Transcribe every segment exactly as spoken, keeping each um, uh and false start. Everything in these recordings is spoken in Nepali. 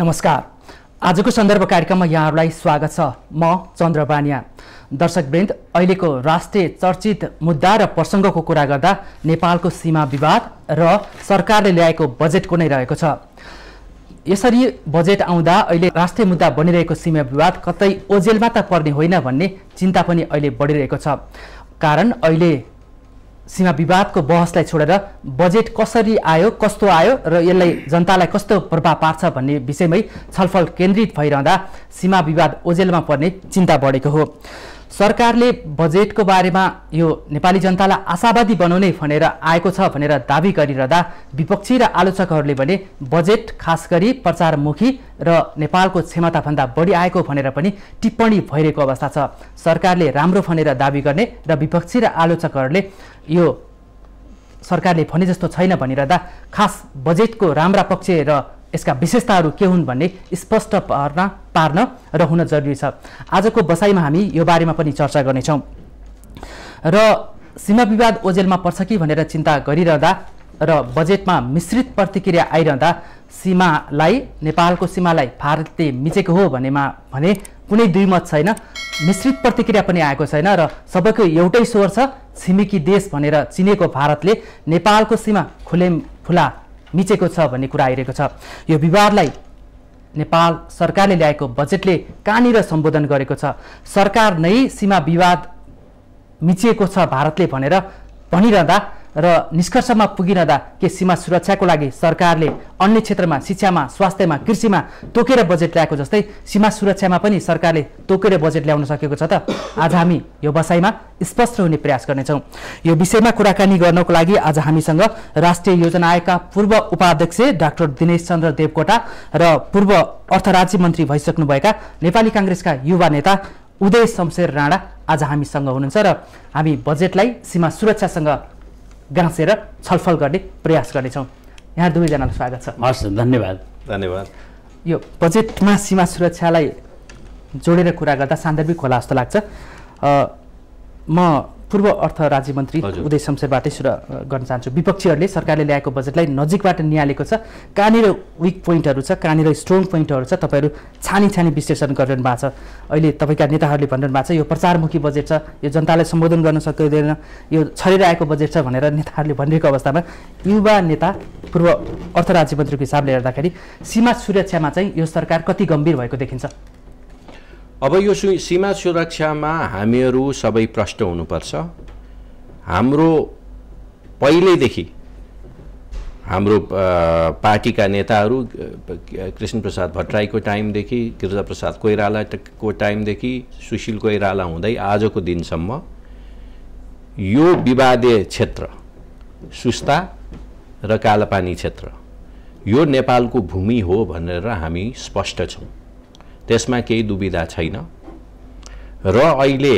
नमस्कार। आजको सन्दर्भ कार्यक्रममा यहाँहरूलाई स्वागत छ। म चन्द्र बानिया। दर्शकवृन्द, अहिलेको राष्ट्रिय चर्चित मुद्दा र प्रसङ्गको कुरा गर्दा नेपालको सीमा विवाद र सरकारले ल्याएको बजेटको नै रहेको छ। यसरी बजेट आउँदा अहिले राष्ट्रिय मुद्दा बनिरहेको सीमा विवाद कतै ओझेलमा त पर्ने होइन भन्ने चिन्ता पनि अहिले बढिरहेको छ। कारण अहिले सीमा विवादको बहसलाई छोडेर बजेट कसरी आयो, कस्तो आयो र यसलाई जनतालाई कस्तो प्रभाव पार्छ भन्ने विषयमै छलफल केन्द्रित भइरहँदा सीमा विवाद ओझेलमा पर्ने चिन्ता बढेको हो। सरकारले बजेटको बारेमा यो नेपाली जनतालाई आशावादी बनाउने भनेर आएको छ भनेर दाबी गरिरहँदा विपक्षी र आलोचकहरूले भने बजेट खास गरी प्रचारमुखी र नेपालको क्षमताभन्दा बढी आएको भनेर पनि टिप्पणी भइरहेको अवस्था छ। सरकारले राम्रो भनेर दाबी गर्ने र विपक्षी र आलोचकहरूले यो सरकारले भने जस्तो छैन भनिरहँदा खास बजेटको राम्रा पक्ष र यसका विशेषताहरू के हुन् भन्ने स्पष्ट पार्न पार्न र हुन जरुरी छ। आजको बसाइमा हामी यो बारेमा पनि चर्चा गर्नेछौँ। र सीमा विवाद ओझेलमा पर्छ कि भनेर चिन्ता गरिरहँदा र बजेटमा मिश्रित प्रतिक्रिया आइरहँदा सीमालाई नेपालको सीमालाई भारतले मिचेको हो भनेमा भने कुनै दुई मत छैन, मिश्रित प्रतिक्रिया पनि आएको छैन र सबैको एउटै स्वर छ। छिमेकी देश भनेर चिनेको भारतले नेपालको सीमा खुलेम खुला मिचेको छ भन्ने कुरा आइरहेको छ। यो विवादलाई नेपाल सरकारले ल्याएको बजेटले कहाँनिर सम्बोधन गरेको छ? सरकार नै सीमा विवाद मिचिएको छ भारतले भनेर भनिरहँदा र निष्कर्षमा पुगिरहँदा के सीमा सुरक्षाको लागि सरकारले अन्य क्षेत्रमा, शिक्षामा, स्वास्थ्यमा, कृषिमा तोकेर बजेट ल्याएको जस्तै सीमा सुरक्षामा पनि सरकारले तोकेर बजेट ल्याउन सकेको छ त? आज हामी यो बसाइमा स्पष्ट हुने प्रयास गर्नेछौँ। यो विषयमा कुराकानी गर्नको लागि आज हामीसँग राष्ट्रिय योजना आयोगका पूर्व उपाध्यक्ष डाक्टर दिनेश चन्द्र देवकोटा र पूर्व अर्थ राज्य मन्त्री भइसक्नुभएका नेपाली काङ्ग्रेसका युवा नेता उदय शमशेर राणा आज हामीसँग हुनुहुन्छ र हामी बजेटलाई सीमा सुरक्षासँग गाँसेर छलफल गर्ने प्रयास गर्नेछौँ। यहाँ दुवैजनालाई स्वागत छ। हस्, धन्यवाद। धन्यवाद। यो बजेटमा सीमा सुरक्षालाई जोडेर कुरा गर्दा सान्दर्भिक होला जस्तो लाग्छ। म पूर्व अर्थ राज्य मन्त्री उदय शमशेरबाटै सुरु गर्न चाहन्छु। विपक्षीहरूले सरकारले ल्याएको बजेटलाई नजिकबाट निहालेको छ। कहाँनिर विक पोइन्टहरू छ, कहाँनिर स्ट्रङ पोइन्टहरू छ, तपाईँहरू छानी छानी विश्लेषण गरिरहनु भएको छ। अहिले तपाईँका नेताहरूले भनिरहनु भएको छ यो प्रचारमुखी बजेट छ, यो जनतालाई सम्बोधन गर्न सकिँदैन, यो छरेर आएको बजेट छ भनेर नेताहरूले भनिरहेको अवस्थामा युवा नेता पूर्व अर्थ राज्य मन्त्रीको हिसाबले हेर्दाखेरि सीमा सुरक्षामा चाहिँ यो सरकार कति गम्भीर भएको देखिन्छ? अब यो सीमा सुरक्षामा हामीहरू सबै प्रष्ट हुनुपर्छ। हाम्रो पहिल्यैदेखि हाम्रो पार्टीका नेताहरू कृष्ण प्रसाद भट्टराईको टाइमदेखि, गिरिजाप्रसाद कोइरालाको टाइमदेखि, सुशील कोइराला हुँदै आजको दिनसम्म यो विवादीय क्षेत्र सुस्ता र कालापानी क्षेत्र यो नेपालको भूमि हो भनेर हामी स्पष्ट छौँ। त्यसमा केही दुविधा छैन। र अहिले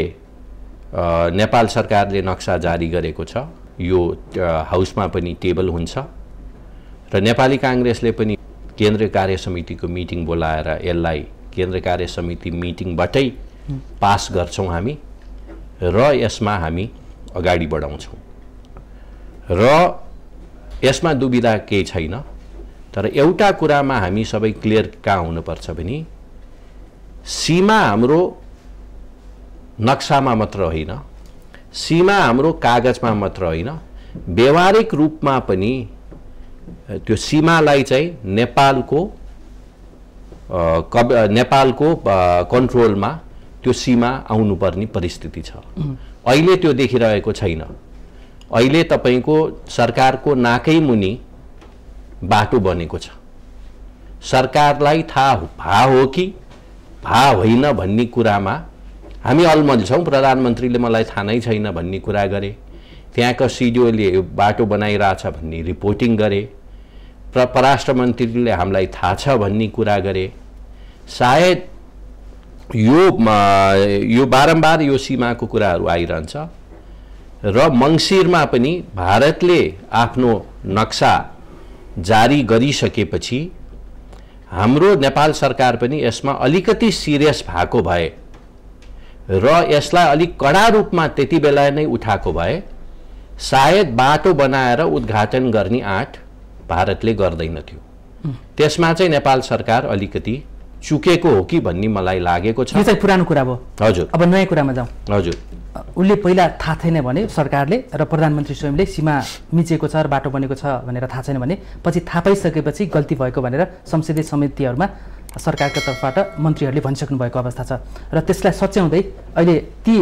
नेपाल सरकारले नक्सा जारी गरेको छ, यो हाउसमा पनि टेबल हुन्छ र नेपाली काङ्ग्रेसले पनि केन्द्रीय कार्य समितिको मिटिङ बोलाएर यसलाई केन्द्रीय कार्य समिति मिटिङबाटै पास गर्छौँ हामी र यसमा हामी अगाडि बढाउँछौँ। र यसमा दुविधा केही छैन। तर एउटा कुरामा हामी सबै क्लियर कहाँ हुनुपर्छ भने सीमा हाम्रो नक्सामा मात्र होइन, सीमा हाम्रो कागजमा मात्र होइन, व्यवहारिक रूपमा पनि त्यो सीमालाई चाहिँ नेपालको कब नेपालको कन्ट्रोलमा त्यो सीमा आउनुपर्ने परिस्थिति छ। अहिले त्यो देखिरहेको छैन। अहिले तपाईँको सरकारको नाकै मुनि बाटो बनेको छ। सरकारलाई थाहा भा हो कि भा होइन भन्ने कुरामा हामी अलमल छौँ। प्रधानमन्त्रीले मलाई थाहा नै छैन भन्ने कुरा गरे, त्यहाँको सिडिओले यो बाटो बनाइरहेछ भन्ने रिपोर्टिङ गरे, प्र परराष्ट्र मन्त्रीले हामीलाई थाहा छ भन्ने कुरा गरे। सायद यो यो बारम्बार यो सीमाको कुराहरू आइरहन्छ र मङ्सिरमा पनि भारतले आफ्नो नक्सा जारी गरिसकेपछि हाम्रो नेपाल सरकार पनि यसमा अलिकति सिरियस भएको भए र यसलाई अलिक कडा रूपमा त्यति बेला नै उठाएको भए सायद बाटो बनाएर उद्घाटन गर्ने आँट भारतले गर्दैन थियो। त्यसमा चाहिँ नेपाल सरकार अलिकति चुकेको हो कि भन्ने मलाई लागेको छ। यो चाहिँ पुरानो कुरा भयो। हजुर। अब नयाँ कुरामा जाउँ। हजुर। उसले पहिला थाहा थिएन भने सरकारले र प्रधानमन्त्री स्वयंले सीमा मिचेको छ र बाटो बनेको छ भनेर थाहा छैन भने पछि थाहा पाइसकेपछि गल्ती भएको भनेर संसदीय समितिहरूमा सरकारको तर्फबाट मन्त्रीहरूले भनिसक्नु भएको अवस्था छ र त्यसलाई सच्याउँदै अहिले ती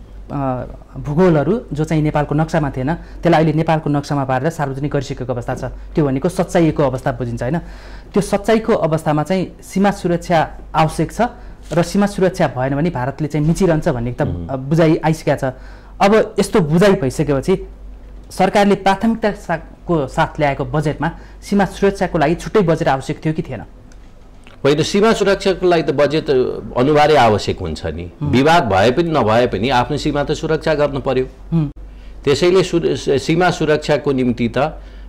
भूगोलहरू जो चाहिँ नेपालको नक्सामा थिएन त्यसलाई अहिले नेपालको नक्सामा पारेर सार्वजनिक गरिसकेको अवस्था छ। त्यो भनेको सच्चाइएको अवस्था बुझिन्छ होइन। त्यो सच्चाइको अवस्थामा चाहिँ सीमा सुरक्षा आवश्यक छ र सीमा सुरक्षा भएन भने भारतले चाहिँ मिचिरहन्छ भन्ने त बुझाइ आइसकेको छ। अब यस्तो बुझाइ भइसकेपछि सरकारले प्राथमिकताको साथ ल्याएको बजेटमा सीमा सुरक्षाको लागि छुट्टै बजेट आवश्यक थियो कि थिएन? होइन, सीमा सुरक्षाको लागि त बजेट अनिवार्य आवश्यक हुन्छ नि। विवाद भए पनि नभए पनि आफ्नो सीमा त सुरक्षा गर्नु पर्यो। त्यसैले सीमा सुरक्षाको निम्ति त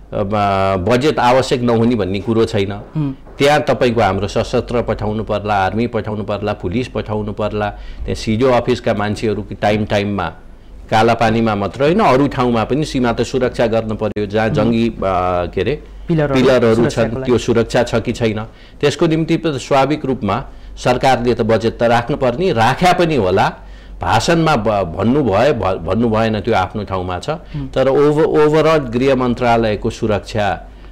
बजेट आवश्यक नहुने भन्ने कुरो छैन। त्यहाँ तपाईँको हाम्रो सशस्त्र पठाउनु पर्ला, आर्मी पठाउनु पर्ला, पुलिस पठाउनु पर्ला, त्यहाँ सिजो अफिसका मान्छेहरू टाइम टाइममा कालापानीमा मात्र होइन अरू ठाउँमा पनि सीमा त सुरक्षा गर्नु पर्यो। जहाँ जङ्गी के अरे पिलरहरू छन् त्यो सुरक्षा छ कि छैन, त्यसको निम्ति स्वाभाविक रूपमा सरकारले त बजेट त राख्नुपर्ने, राख्या पनि होला। भाषणमा भन्नु भए भन्नु भएन त्यो आफ्नो ठाउँमा छ। तर ओभर ओभरअल गृह मन्त्रालयको सुरक्षा,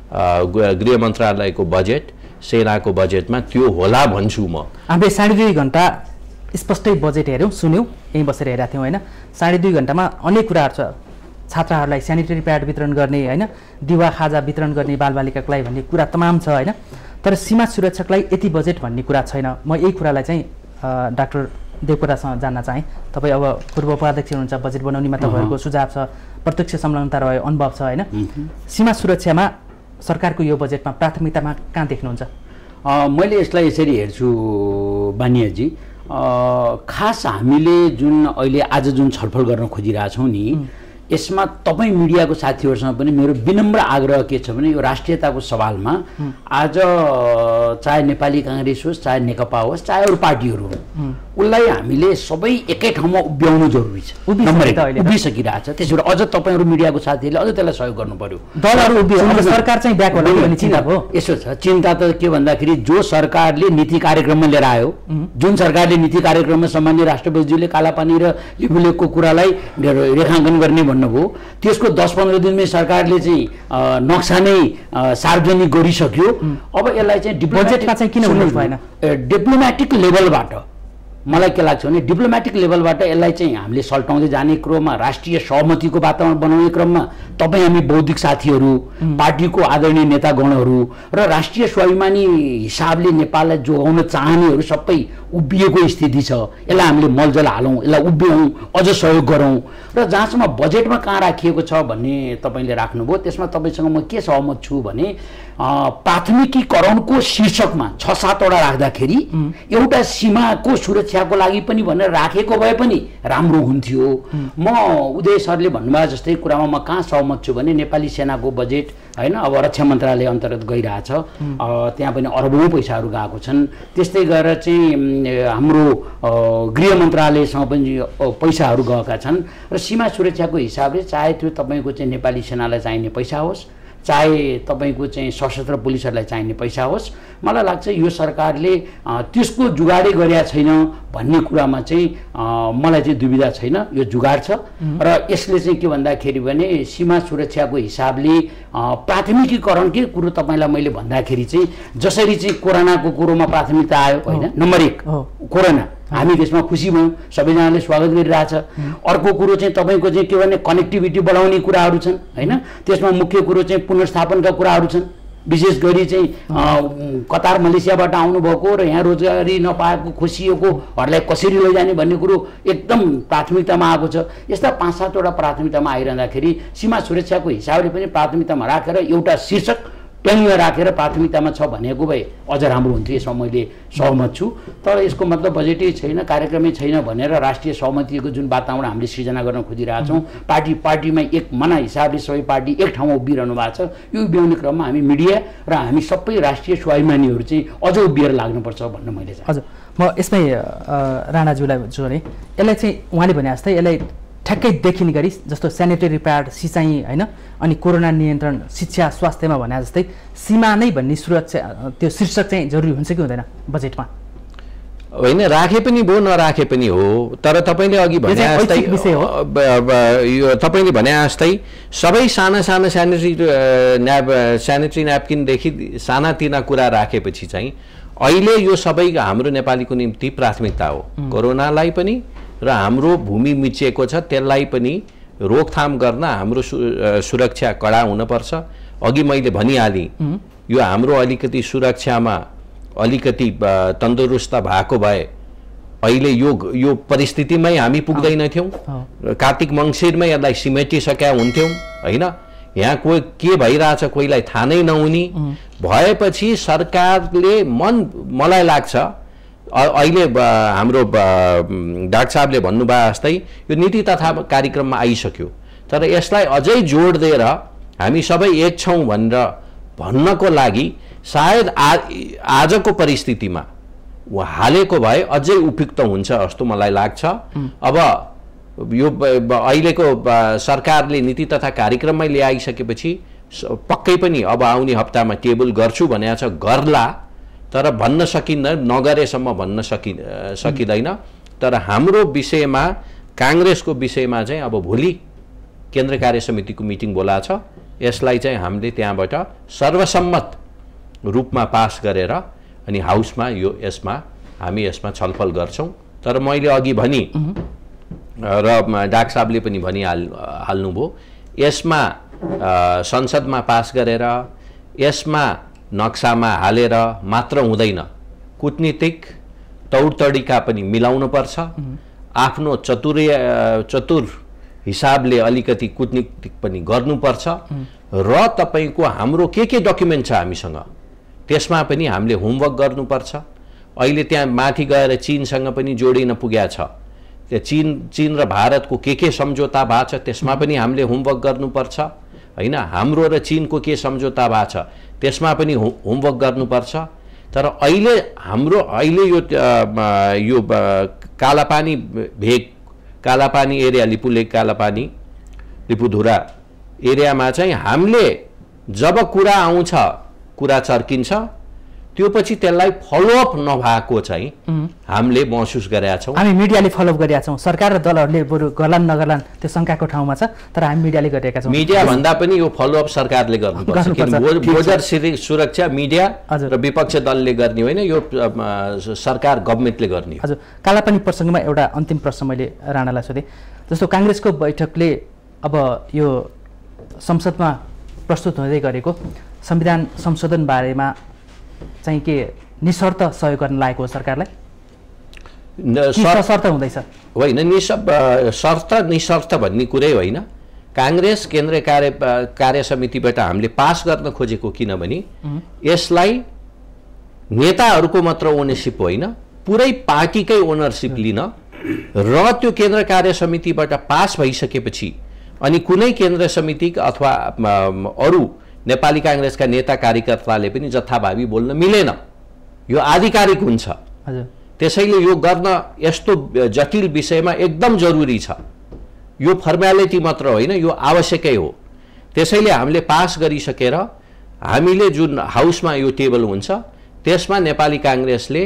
गृह मन्त्रालयको बजेट, सेनाको बजेटमा त्यो होला भन्छु म। हामीले साढे दुई घन्टा स्पष्टै बजेट हेऱ्यौँ, सुन्यौँ, यहीँ बसेर हेरेका थियौँ होइन। साढे दुई घन्टामा अनेक कुराहरू छ। छात्राहरूलाई सेनिटरी प्याड वितरण गर्ने होइन, दिवा खाजा वितरण गर्ने बालबालिकाको लागि भन्ने कुरा तमाम छ होइन। तर सीमा सुरक्षाको लागि यति बजेट भन्ने कुरा छैन। म यही कुरालाई चाहिँ डाक्टर देवकोटासँग जान्न चाहेँ। तपाईँ अब पूर्व उपाध्यक्ष हुनुहुन्छ, बजेट बनाउनेमा तपाईँहरूको सुझाव छ, प्रत्यक्ष संलग्नता रह्यो, अनुभव छ होइन। सीमा सुरक्षामा सरकारको यो बजेटमा प्राथमिकतामा कहाँ देख्नुहुन्छ? मैले यसलाई यसरी हेर्छु बानियाजी, खास हामीले जुन अहिले आज जुन छलफल गर्न खोजिरहेछौँ नि, यसमा तपाईँ मिडियाको साथीहरूसँग पनि मेरो विनम्र आग्रह के छ भने यो राष्ट्रियताको सवालमा आज चाहे नेपाली काङ्ग्रेस होस्, चाहे नेकपा होस्, चाहे अरू पार्टीहरू हो, उसलाई हामीले सबै एकै ठाउँमा उभ्याउनु जरुरी छ। उभिसकिरहेछ। त्यसबाट अझ तपाईँहरू मिडियाको साथीहरूले अझ त्यसलाई सहयोग गर्नु पर्यो। दलहरू उभियो, सरकार चाहिँ ब्याक होला भन्ने चिन्ता हो। यसो छ, चिन्ता त के भन्दाखेरि जो सरकारले नीति कार्यक्रममा लिएर आयो, जुन सरकारले नीति कार्यक्रममा सामान्य राष्ट्रपतिज्यूले कालापानी र लिपुलेकको कुरालाई रेखाङ्कन गर्ने भन्नुभयो, त्यसको दस पन्ध्र दिनमै सरकारले चाहिँ नक्सा नै सार्वजनिक गरिसक्यो। अब यसलाई चाहिँ बजेटमा चाहिँ किन हुनु भएन? डिप्लोमेटिक लेभलबाट मलाई के लाग्छ भने डिप्लोमेटिक लेभलबाट यसलाई चाहिँ हामीले सल्टाउँदै जाने क्रममा, राष्ट्रिय सहमतिको वातावरण बनाउने क्रममा तपाईँ हामी बौद्धिक साथीहरू, पार्टीको आदरणीय नेतागणहरू र राष्ट्रिय स्वाभिमानी हिसाबले नेपाललाई जोगाउन चाहनेहरू सबै उभिएको स्थिति छ। यसलाई हामीले मलजल हालौँ, यसलाई उभ्याउँ, अझ सहयोग गरौँ। र जहाँसम्म बजेटमा कहाँ राखिएको छ भन्ने तपाईँले राख्नुभयो, त्यसमा तपाईँसँग म के सहमत छु भने प्राथमिकीकरणको शीर्षकमा छ सातवटा राख्दाखेरि एउटा सीमाको सुरक्षाको लागि पनि भनेर राखेको भए पनि राम्रो हुन्थ्यो। म उदय सरले भन्नुभयो जस्तै कुरामा म कहाँ सहमत छु भने नेपाली सेनाको बजेट होइन अब रक्षा मन्त्रालय अन्तर्गत गइरहेछ, त्यहाँ पनि अरबौँ पैसाहरू गएको छन्। त्यस्तै गरेर चाहिँ हाम्रो गृह मन्त्रालयसँग पनि पैसाहरू गएका छन् र सीमा सुरक्षाको हिसाबले चाहे त्यो तपाईँको चाहिँ नेपाली सेनालाई चाहिने पैसा होस्, चाहे तपाईँको चाहिँ सशस्त्र पुलिसहरूलाई चाहिने पैसा होस्, मलाई लाग्छ यो सरकारले त्यसको जुगाडै गरेका छैन भन्ने कुरामा चाहिँ मलाई चाहिँ दुविधा छैन। यो जुगाड छ र यसले चाहिँ के भन्दाखेरि भने सीमा सुरक्षाको हिसाबले प्राथमिकीकरण के कुरो तपाईँलाई मैले भन्दाखेरि चाहिँ जसरी चाहिँ कोरोनाको कुरोमा प्राथमिकता आयो होइन, नम्बर एक कोरोना, हामी त्यसमा खुसी भयौँ, सबैजनाले स्वागत गरिरहेछ। अर्को कुरो चाहिँ तपाईँको चाहिँ के भने कनेक्टिभिटी बढाउने कुराहरू छन् होइन, त्यसमा मुख्य कुरो चाहिँ पुनर्स्थापनका कुराहरू छन्। विशेष गरी चाहिँ कतार मलेसियाबाट आउनुभएको र यहाँ रोजगारी नपाएको खोसिएकोहरूलाई कसरी लैजाने भन्ने कुरो एकदम प्राथमिकतामा आएको छ। यस्ता पाँच सातवटा प्राथमिकतामा आइरहँदाखेरि सीमा सुरक्षाको हिसाबले पनि प्राथमिकतामा राखेर एउटा शीर्षक ट्याङ्गमा राखेर प्राथमिकतामा छ भनेको भए अझ राम्रो हुन्थ्यो। यसमा मैले सहमत छु। तर यसको मतलब बजेटै छैन, कार्यक्रमै छैन भनेर राष्ट्रिय सहमतिको जुन वातावरण हामीले सृजना गर्न खोजिरहेछौँ, पार्टी पार्टीमा एक मना हिसाबले सबै पार्टी एक ठाउँमा उभिरहनु भएको छ। यो उभिउने क्रममा हामी मिडिया र हामी सबै राष्ट्रिय स्वाभिमानीहरू चाहिँ अझ उभिएर लाग्नुपर्छ भन्न मैले चाहेँ। हजुर, म यसमै राणाज्यूलाई जोडेँ। यसलाई चाहिँ उहाँले भने जस्तै यसलाई ठ्याक्कै देखिने गरी जस्तो सेनिटरी प्याड सिँचाइ होइन अनि कोरोना नियन्त्रण शिक्षा स्वास्थ्यमा भने जस्तै सीमा नै भन्ने सुरक्षा त्यो शीर्षक चाहिँ जरुरी हुन्छ कि हुँदैन बजेटमा? होइन, राखे पनि भयो नराखे पनि हो, तर तपाईँले अघि भने जस्तै यो तपाईँले भने जस्तै सबै साना साना सेनिटरी न्याप सेनिटरी न्यापकिनदेखि सानातिना कुरा राखेपछि चाहिँ अहिले यो सबै हाम्रो नेपालीको निम्ति प्राथमिकता हो। कोरोनालाई पनि र हाम्रो भूमि मिचिएको छ त्यसलाई पनि रोकथाम गर्न हाम्रो सुरक्षा कडा हुनुपर्छ। अघि मैले भनिहालेँ, यो हाम्रो अलिकति सुरक्षामा अलिकति तन्दुरुस्त भएको भए अहिले यो यो परिस्थितिमै हामी पुग्दैनथ्यौँ। कार्तिक मङ्सिरमै यसलाई सिमेटिसकेका हुन्थ्यौँ होइन। यहाँ कोही के भइरहेछ कोहीलाई थाहा नै नहुने भएपछि सरकारले मन मलाई लाग्छ अहिले हाम्रो डाक्टर साहबले भन्नुभयो जस्तै यो नीति तथा कार्यक्रममा आइसक्यो, तर यसलाई अझै जोड दिएर हामी सबै एक छौँ भनेर भन्नको लागि सायद आ आजको परिस्थितिमा हालेको भए अझै उपयुक्त हुन्छ जस्तो मलाई लाग्छ। अब यो अहिलेको सरकारले नीति तथा कार्यक्रममै ल्याइसकेपछि पक्कै पनि अब आउने हप्तामा टेबल गर्छु भनेको छ, गर्ला, तर भन्न सकिन्न, नगरेसम्म भन्न सकि सकिँदैन। तर हाम्रो विषयमा काङ्ग्रेसको विषयमा चाहिँ अब भोलि केन्द्र कार्य समितिको मिटिङ बोलाछ, यसलाई चाहिँ हामीले त्यहाँबाट सर्वसम्मत रूपमा पास गरेर अनि हाउसमा यो यसमा हामी यसमा छलफल गर्छौँ। तर मैले अघि भनी र डाक्टर साहबले पनि भनिहाल हाल्नुभयो, यसमा संसदमा पास गरेर यसमा नक्सामा हालेर मात्र हुँदैन, कुटनीतिक तौर तरिका पनि मिलाउनुपर्छ। आफ्नो चतुर्य चतुर हिसाबले अलिकति कुटनीतिक पनि गर्नुपर्छ र तपाईँको हाम्रो के के डकुमेन्ट छ हामीसँग त्यसमा पनि हामीले होमवर्क गर्नुपर्छ। अहिले त्यहाँ माथि गएर चीनसँग पनि जोडिन पुगेको छ, त्यो चीन चीन र भारतको के के सम्झौता भएको छ त्यसमा पनि हामीले होमवर्क गर्नुपर्छ होइन। हाम्रो र चीनको के सम्झौता भएको छ त्यसमा पनि होमवर्क गर्नुपर्छ। तर अहिले हाम्रो अहिले यो यो कालापानी भेग कालापानी एरिया लिपुलेक कालापानी लिपुधुरा एरियामा चाहिँ हामीले जब कुरा आउँछ कुरा चर्किन्छ त्यो पछि त्यसलाई फलोअप नभएको चाहिँ हामीले महसुस गरेका छौँ। हामी मिडियाले फलोअप गरेका छौँ, सरकार र दलहरूले बरु गर्लान् नगर्लान् त्यो शङ्काको ठाउँमा छ, तर हामी मिडियाले गरेका छौँ। मिडिया भन्दा पनि यो फलोअप सरकारले गर्नुपर्छ, किनभने बोर्डर सुरक्षा मिडिया र विपक्ष दलले गर्ने होइन, यो सरकार गभर्मेन्टले गर्ने। हजुर, कालापानी प्रसङ्गमा एउटा अन्तिम प्रश्न मैले राणालाई सोधेँ, जस्तो काङ्ग्रेसको बैठकले अब यो संसदमा प्रस्तुत हुँदै गरेको संविधान संशोधन बारेमा चाहिँ के निशर्त सहयोग गर्न लागेको हो सरकारलाई? शर्त हुँदैछ होइन, निशब शर्त निशर्त भन्ने कुरै होइन। काङ्ग्रेस केन्द्रीय कार्य कार्य समितिबाट हामीले पास गर्न खोजेको, किनभने यसलाई नेताहरूको मात्र ओनरसिप होइन, पुरै पार्टीकै ओनरसिप लिन र त्यो केन्द्र कार्य समितिबाट पास भइसकेपछि अनि कुनै केन्द्र समिति अथवा अरू नेपाली काङ्ग्रेसका नेता कार्यकर्ताले पनि जथाभावी बोल्न मिलेन, यो आधिकारिक हुन्छ। त्यसैले यो गर्न यस्तो जटिल विषयमा एकदम जरुरी छ, यो फर्मालिटी मात्र होइन, यो आवश्यकै हो। त्यसैले हामीले पास गरिसकेर हामीले जुन हाउसमा यो टेबल हुन्छ त्यसमा नेपाली काङ्ग्रेसले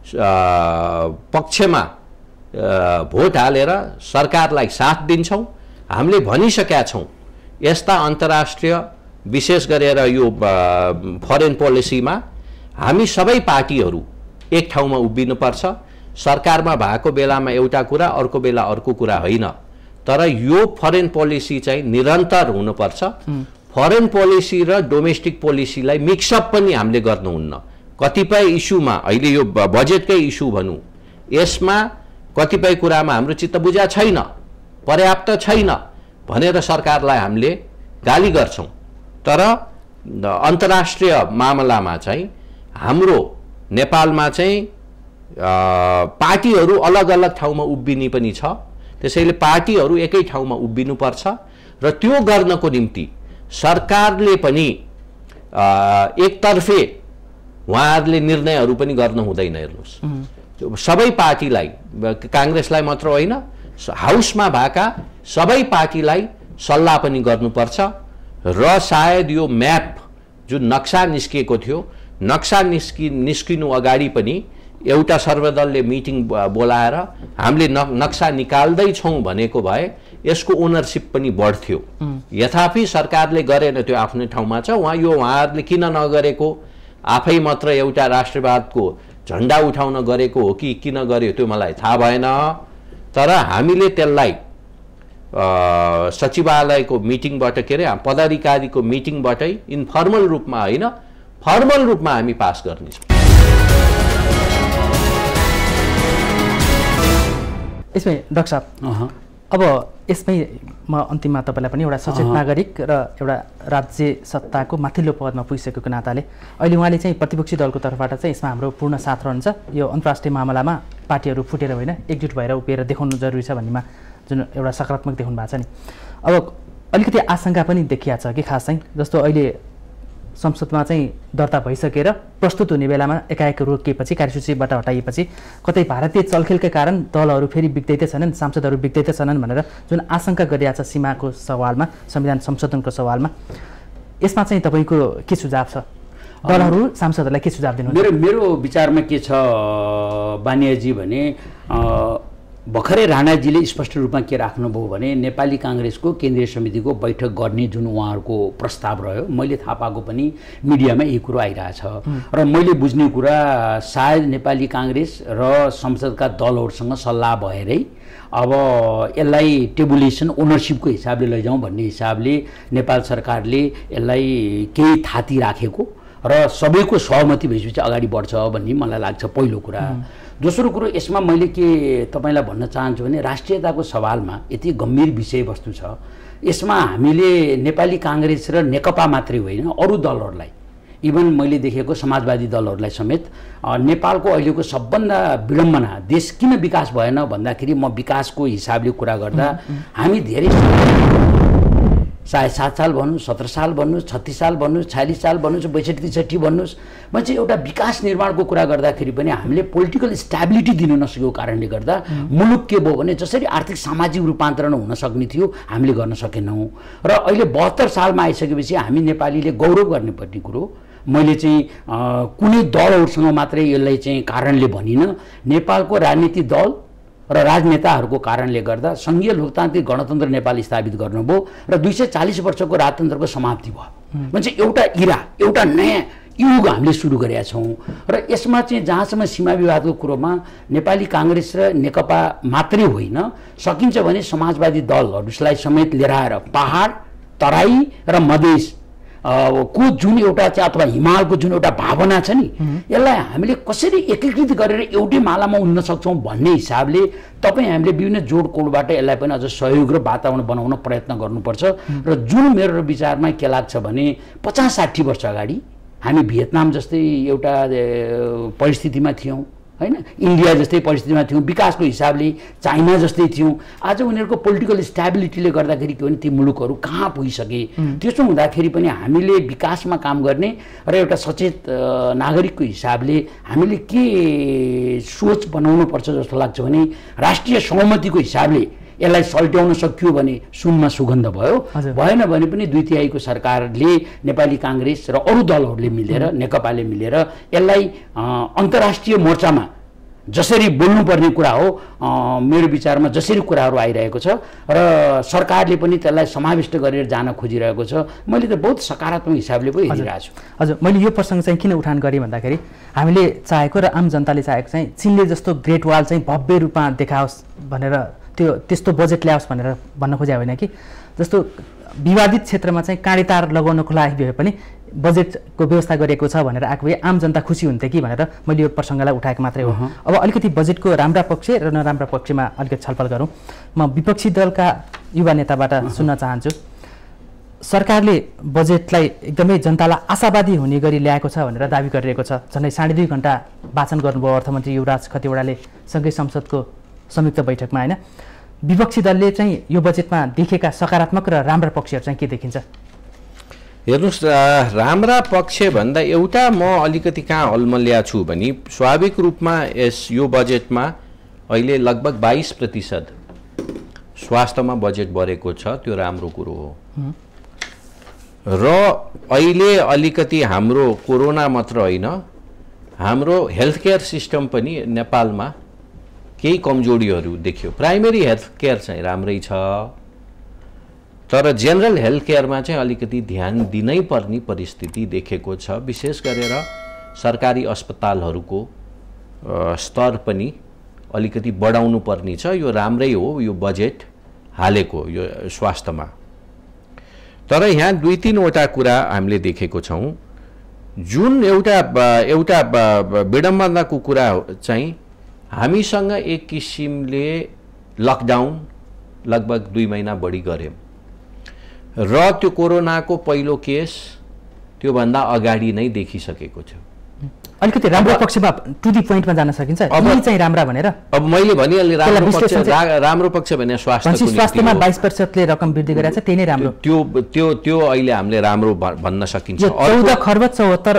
पक्षमा भोट हालेर सरकारलाई साथ दिन्छौँ। हामीले भनिसकेका छौँ यस्ता अन्तर्राष्ट्रिय विशेष गरेर यो फरेन पोलिसीमा हामी सबै पार्टीहरू एक ठाउँमा उभिनुपर्छ। सरकारमा भएको बेलामा एउटा कुरा, अर्को बेला अर्को कुरा होइन, तर यो फरेन पोलिसी चाहिँ निरन्तर हुनुपर्छ। फरेन पोलिसी र डोमेस्टिक पोलिसीलाई मिक्सअप पनि हामीले गर्नुहुन्न। कतिपय इस्युमा अहिले यो बजेटकै इस्यु भनौँ, यसमा कतिपय कुरामा हाम्रो चित्त बुझा छैन, पर्याप्त छैन भनेर सरकारलाई हामीले गाली गर्छौँ। तर अन्तर्राष्ट्रिय मामलामा चाहिँ हाम्रो नेपालमा चाहिँ पार्टीहरू अलग अलग ठाउँमा उभिने पनि छ, त्यसैले पार्टीहरू एकै ठाउँमा उभिनुपर्छ र त्यो गर्नको निम्ति सरकारले पनि एकतर्फे उहाँहरूले निर्णयहरू पनि गर्न हुँदैन। हेर्नुहोस्, सबै पार्टीलाई, काङ्ग्रेसलाई मात्र होइन, हाउसमा भएका सबै पार्टीलाई सल्लाह पनि गर्नुपर्छ र सायद यो म्याप जुन नक्सा निस्किएको थियो नक्सा निस्कि निस्किनु अगाडि पनि एउटा सर्वदलीय मिटिङ बोलाएर हामीले नक्सा निकाल्दैछौँ भनेको भए यसको ओनरसिप पनि बढ्थ्यो। यथापि सरकारले गरेन, त्यो आफ्नै ठाउँमा छ। उहाँ यो उहाँहरूले किन नगरेको, आफै मात्र एउटा राष्ट्रवादको झन्डा उठाउन गरेको हो कि किन गर्यो त्यो मलाई थाहा भएन। तर हामीले त्यसलाई सचिवालयको मिटिङबाट के अरे पदाधिकारीको मिटिङबाटै इन्फर्मल रूपमा होइन फर्मल रूपमा हामी पास गर्नेछौँ। यसमै डाक्टर साहब अब यसमै म अन्तिममा तपाईँलाई पनि एउटा सचेत नागरिक र एउटा राज्य सत्ताको माथिल्लो पदमा पुगिसकेको नाताले अहिले उहाँले चाहिँ प्रतिपक्षी दलको तर्फबाट चाहिँ यसमा हाम्रो पूर्ण साथ रहन्छ, यो अन्तर्राष्ट्रिय मामलामा पार्टीहरू फुटेर होइन एकजुट भएर उभिएर देखाउनु जरुरी छ भन्नेमा जुन एउटा सकारात्मक देखाउनु भएको छ नि। अब अलिकति आशंका पनि देखिया छ कि खास चाहिँ जस्तो अहिले संसदमा चाहिँ दर्ता भइसकेर प्रस्तुत हुने बेलामा एकाएक रोकिएपछि कार्यसूचीबाट हटाइएपछि कतै भारतीय चलखेलकै कारण दलहरू फेरि बिग्दैदै छनन्, सांसदहरू बिग्दैदै छनन् भनेर जुन आशंका गरिएको छ सीमाको सवालमा, संविधान संशोधनको सवालमा, यसमा चाहिँ तपाईँको के सुझाव छ? दलहरू सांसदहरूलाई के सुझाव दिनुहुन्छ? मेरो मेरो विचारमा के छ बानियाजी भने भर्खरै राणाजीले स्पष्ट रूपमा के राख्नुभयो भने नेपाली काङ्ग्रेसको केन्द्रीय समितिको बैठक गर्ने जुन उहाँहरूको प्रस्ताव रह्यो, मैले थाहा पाएको पनि मिडियामा यही कुरो आइरहेछ र मैले बुझ्ने कुरा सायद नेपाली काङ्ग्रेस र संसदका दलहरूसँग सल्लाह भएरै अब यसलाई टेबुलेसन ओनरसिपको हिसाबले लैजाउँ भन्ने हिसाबले नेपाल सरकारले यसलाई केही थाती राखेको र सबैको सहमति भएपछि अगाडि बढ्छ भन्ने मलाई लाग्छ पहिलो कुरा। दोस्रो कुरो यसमा मैले के तपाईँलाई भन्न चाहन्छु भने राष्ट्रियताको सवालमा यति गम्भीर विषयवस्तु छ, यसमा हामीले नेपाली काङ्ग्रेस र नेकपा मात्रै होइन अरू दलहरूलाई इभन मैले देखेको समाजवादी दलहरूलाई समेत नेपालको अहिलेको सबभन्दा विडम्बना देश किन विकास भएन भन्दाखेरि म विकासको हिसाबले कुरा गर्दा हामी धेरै साढे सात साल भन्नुहोस्, सत्र साल भन्नुहोस्, छत्तिस साल भन्नुहोस्, छयालिस साल भन्नुहोस्, बैसठी त्रिसठी भन्नुहोस्, म चाहिँ एउटा विकास निर्माणको कुरा गर्दाखेरि पनि हामीले पोलिटिकल स्ट्याबिलिटी दिन नसकेको कारणले गर्दा मुलुक के भयो भने जसरी आर्थिक सामाजिक रूपान्तरण हुन सक्ने थियो हामीले गर्न सकेनौँ र अहिले बहत्तर सालमा आइसकेपछि हामी नेपालीले गौरव गर्नुपर्ने कुरो मैले चाहिँ कुनै दलहरूसँग मात्रै यसलाई चाहिँ कारणले भनिनँ, नेपालको राजनीतिक दल र राजनेताहरूको कारणले गर्दा सङ्घीय लोकतान्त्रिक गणतन्त्र नेपाल स्थापित गर्नुभयो र दुई सय चालिस वर्षको राजतन्त्रको समाप्ति भयो। भन्छ एउटा इरा एउटा नयाँ युग हामीले सुरु गरेका छौँ र यसमा चाहिँ जहाँसम्म सीमा विवादको कुरोमा नेपाली काङ्ग्रेस र नेकपा मात्रै होइन सकिन्छ भने समाजवादी दलहरूलाई समेत लिएर आएर पहाड तराई र मधेस को जुन एउटा चाहिँ अथवा हिमालको जुन एउटा भावना छ नि यसलाई हामीले कसरी एकीकृत गरेर एउटै मालामा उड्न सक्छौँ भन्ने हिसाबले तपाईँ हामीले विभिन्न जोडकोडबाट यसलाई पनि अझ सहयोग र वातावरण बनाउन प्रयत्न गर्नुपर्छ र जुन मेरो विचारमा के लाग्छ भने पचास साठी वर्ष अगाडि हामी भियतनाम जस्तै एउटा परिस्थितिमा थियौँ हैन, इन्डिया जस्तै परिस्थितिमा थियौँ, विकासको हिसाबले चाइना जस्तै थियौँ। आज उनीहरूको पोलिटिकल स्ट्याबिलिटीले गर्दाखेरि के भने ती मुलुकहरू कहाँ पुगिसके। त्यसो हुँदाखेरि पनि हामीले विकासमा काम गर्ने र एउटा सचेत नागरिकको हिसाबले हामीले के सोच बनाउनु पर्छ जस्तो लाग्छ भने राष्ट्रिय सहमतिको हिसाबले यसलाई सल्ट्याउन सकियो भने सुनमा सुगन्ध भयो, भएन भने पनि दुई तिहाईको सरकारले नेपाली काङ्ग्रेस र अरू दलहरूले मिलेर नेकपाले मिलेर यसलाई अन्तर्राष्ट्रिय मोर्चामा जसरी बोल्नुपर्ने कुरा हो मेरो विचारमा जसरी कुराहरू आइरहेको छ र सरकारले पनि त्यसलाई समाविष्ट गरेर जान खोजिरहेको छ, मैले त बहुत सकारात्मक हिसाबले पनि हेरिरहेको छु। हजुर, मैले यो प्रसङ्ग चाहिँ किन उठान गरेँ भन्दाखेरि हामीले चाहेको र आम जनताले चाहेको चाहिँ चीनले जस्तो ग्रेट वाल चाहिँ भव्य रूपमा देखाओस् भनेर त्यो त्यस्तो बजेट ल्याओस् भनेर भन्न खोजे होइन कि, जस्तो विवादित क्षेत्रमा चाहिँ काँडी तार लगाउनको लागि भए पनि बजेटको व्यवस्था गरिएको छ भनेर आएको भए आम जनता खुसी हुन्थे कि भनेर मैले यो प्रसङ्गलाई उठाएको मात्रै हो। अब अलिकति बजेटको राम्रा पक्ष र नराम्रा पक्षमा अलिकति छलफल गरौँ। म विपक्षी दलका युवा नेताबाट सुन्न चाहन्छु, सरकारले बजेटलाई एकदमै जनतालाई आशावादी हुने गरी ल्याएको छ भनेर दाबी गरिरहेको छ। झन्डै साढे दुई घन्टा वाचन गर्नुभयो अर्थमन्त्री युवराज खतिवडाले सँगै संसदको संयुक्त बैठकमा होइन। विपक्षी दलले चाहिँ यो बजेटमा देखेका सकारात्मक र राम्रा पक्षहरू चाहिँ के देखिन्छ? हेर्नुहोस्, राम्रा पक्ष भन्दा एउटा म अलिकति कहाँ अल्मल्या छु भने स्वाभाविक रूपमा यस यो बजेटमा अहिले लगभग बाइस प्रतिशत स्वास्थ्यमा बजेट बढेको छ त्यो राम्रो कुरो हो। र अहिले अलिकति हाम्रो कोरोना मात्र होइन, हाम्रो हेल्थ केयर सिस्टम पनि नेपालमा केही कमजोरीहरू देखियो। प्राइमेरी हेल्थ केयर चाहिँ राम्रै छ, तर जेनरल हेल्थ केयरमा चाहिँ अलिकति ध्यान दिनै पर्ने परिस्थिति देखेको छ। विशेष गरेर सरकारी अस्पतालहरूको स्तर पनि अलिकति बढाउनु पर्ने छ। यो राम्रै हो यो बजेट हालेको यो स्वास्थ्यमा। तर यहाँ दुई तीनवटा कुरा हामीले देखेको छौँ। जुन एउटा एउटा विडम्बनाको कुरा चाहिँ हामीसँग एक किसिमले लकडाउन लगभग दुई महिना बढी गऱ्यौँ र त्यो कोरोनाको पहिलो केस त्योभन्दा अगाडि नै देखिसकेको थियो। अलिकति राम्रो पक्षमा टु दी पोइन्टमा जान सकिन्छ अब चाहिँ राम्रा भनेर। अब मैले भनिहालेँ राम्रो पक्ष राम्रो पक्ष भने स्वास्थ्यको स्वास्थ्यमा बाइस प्रतिशतले रकम वृद्धि गरेको छ, त्यही नै राम्रो। त्यो त्यो त्यो अहिले हामीले राम्रो भन्न सकिन्छ। चौध खर्ब चौहत्तर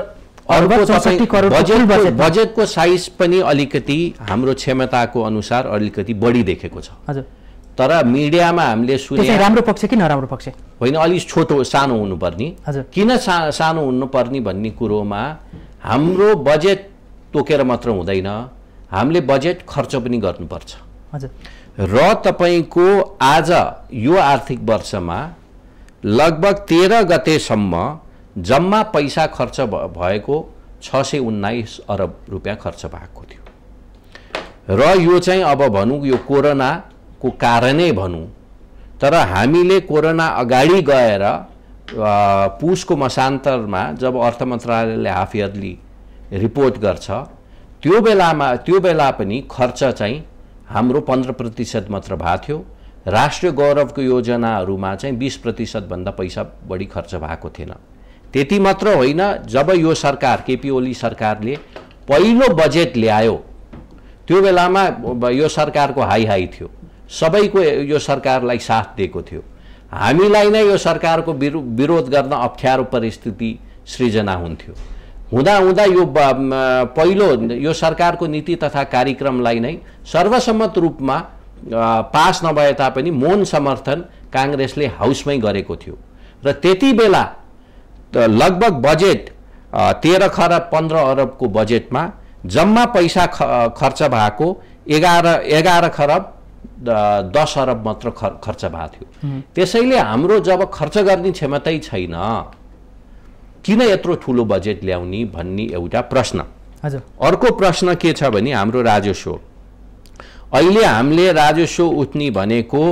बजेटको साइज पनि अलिकति हाम्रो क्षमताको अनुसार अलिकति बढी देखेको छ। हजुर, तर मिडियामा हामीले सुने राम्रो पक्ष कि नराम्रो पक्ष होइन, अलिक छोटो सानो हुनुपर्ने। किन सा सानो हुनुपर्ने भन्ने कुरोमा हाम्रो बजेट तोकेर मात्र हुँदैन, हामीले बजेट खर्च पनि गर्नुपर्छ। हजुर, र तपाईँको आज यो आर्थिक वर्षमा लगभग तेह्र गतेसम्म जम्मा पैसा खर्च भएको छ सय उन्नाइस अरब रुपियाँ खर्च भएको थियो। र यो चाहिँ अब भनौँ यो कोरोनाको कारणै भनौँ, तर हामीले कोरोना अगाडि गएर पुसको मसान्तरमा जब अर्थ मन्त्रालयले हाफ इयरली रिपोर्ट गर्छ त्यो बेलामा त्यो बेला पनि खर्च चाहिँ हाम्रो पन्ध्र प्रतिशत मात्र भएको थियो। राष्ट्रिय गौरवको योजनाहरूमा चाहिँ बिस प्रतिशतभन्दा पैसा बढी खर्च भएको थिएन। त्यति मात्र होइन, जब यो सरकार केपी ओली सरकारले पहिलो बजेट ल्यायो त्यो बेलामा यो सरकारको हाई हाई थियो, सबैको यो सरकारलाई साथ दिएको थियो। हामीलाई नै यो सरकारको विरोध गर्न अप्ठ्यारो परिस्थिति सृजना हुन्थ्यो। हुँदा हुँदा यो पहिलो यो सरकारको नीति तथा कार्यक्रमलाई नै सर्वसम्मत रूपमा पास नभए तापनि मौन समर्थन काङ्ग्रेसले हाउसमै गरेको थियो। र त्यति बेला लगभग बजेट तेह्र खरब पन्ध्र अरबको बजेटमा जम्मा पैसा खर्च भएको एघार एघार खरब दस अरब मात्र खर्च भएको थियो। त्यसैले हाम्रो जब खर्च गर्ने क्षमतै छैन, किन यत्रो ठुलो बजेट ल्याउने भन्ने एउटा प्रश्न। हजुर, अर्को प्रश्न के छ भने हाम्रो राजस्व। अहिले हामीले राजस्व उठ्ने भनेको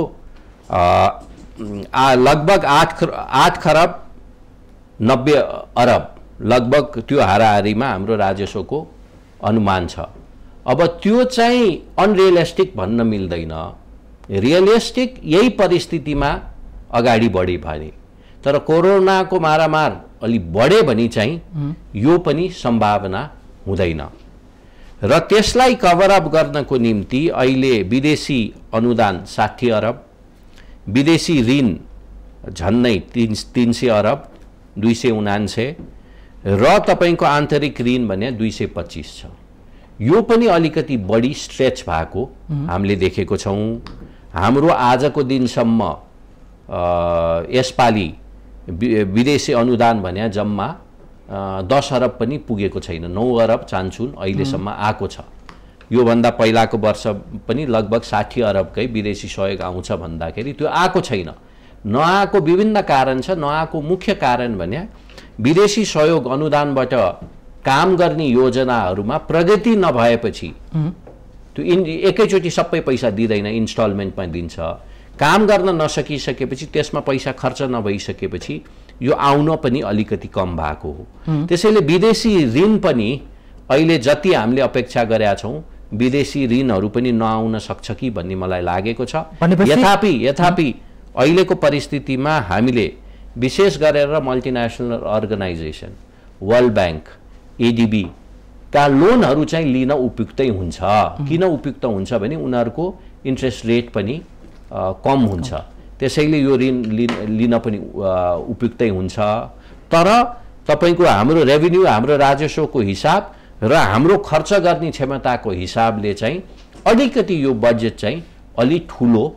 लगभग आठ आठ खरब नब्बे अरब लगभग त्यो हाराहारीमा हाम्रो राजस्वको अनुमान छ। अब त्यो चाहिँ अनरियलिस्टिक भन्न मिल्दैन। रियलिस्टिक यही परिस्थितिमा अगाडि बढे भने, तर कोरोनाको मारामार अलि बढे भने चाहिँ यो पनि सम्भावना हुँदैन। र त्यसलाई कभरअप गर्नको निम्ति अहिले विदेशी अनुदान साठी अरब, विदेशी ऋण झन्नै तिन तिन सय अरब दुई सय उनान्से, र तपाईँको आन्तरिक ऋण भने दुई सय पच्चिस छ। यो पनि अलिकति बढी स्ट्रेच भएको हामीले देखेको छौँ। हाम्रो आजको दिनसम्म यसपालि विदेशी अनुदान भने जम्मा दस अरब पनि पुगेको छैन, नौ अरब चान्चुन अहिलेसम्म आएको छ। योभन्दा पहिलाको वर्ष पनि लगभग साठी अरबकै विदेशी सहयोग आउँछ भन्दाखेरि त्यो आएको छैन। नआएको विभिन्न कारण छ। नआएको मुख्य कारण भने विदेशी सहयोग अनुदानबाट काम गर्ने योजनाहरूमा प्रगति नभएपछि त्यो इन एकैचोटि सबै पैसा दिँदैन, इन्स्टलमेन्टमा दिन्छ। काम गर्न नसकिसकेपछि त्यसमा पैसा खर्च नभइसकेपछि यो आउन पनि अलिकति कम भएको हो। त्यसैले विदेशी ऋण पनि अहिले जति हामीले अपेक्षा गरेका छौँ विदेशी ऋणहरू पनि नआउन सक्छ कि भन्ने मलाई लागेको छ। यथापि यथापि अहिलेको परिस्थितिमा हामीले विशेष गरेर multinational organisation, world bank, ADB का लोनहरू चाहिँ लिन उपयुक्तै हुन्छ। किन उपयुक्त हुन्छ भने उनीहरूको इन्ट्रेस्ट रेट पनि कम हुन्छ, त्यसैले यो ऋण लिन पनि उपयुक्तै हुन्छ। तर तपाईको हाम्रो रेभिन्यू, हाम्रो राजस्वको हिसाब र हाम्रो खर्च गर्ने क्षमताको हिसाबले चाहिँ अलिकति यो बजेट चाहिँ अलि ठुलो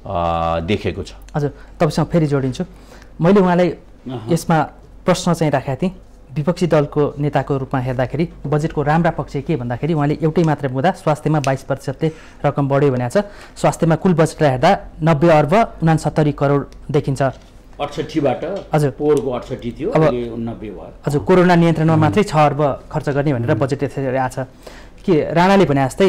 देखेको छ। हजुर, तपाईँसँग फेरि जोडिन्छु। मैले उहाँलाई यसमा प्रश्न चाहिँ राखेका थिएँ, विपक्षी दलको नेताको रूपमा हेर्दाखेरि बजेटको राम्रा पक्ष के भन्दाखेरि उहाँले एउटै मात्र मुद्दा स्वास्थ्यमा बाइस प्रतिशतले रकम बढ्यो भनेको छ। स्वास्थ्यमा कुल बजेटलाई हेर्दा नब्बे अर्ब उनासत्तरी करोड देखिन्छ। अठसट्ठीबाट हजुर पोहोरको अठसट्ठी थियो, अहिले नब्बे भयो। हजुर, कोरोना नियन्त्रणमा मात्रै छ अर्ब खर्च गर्ने भनेर बजेट यसरी आएको छ। के राणाले भने जस्तै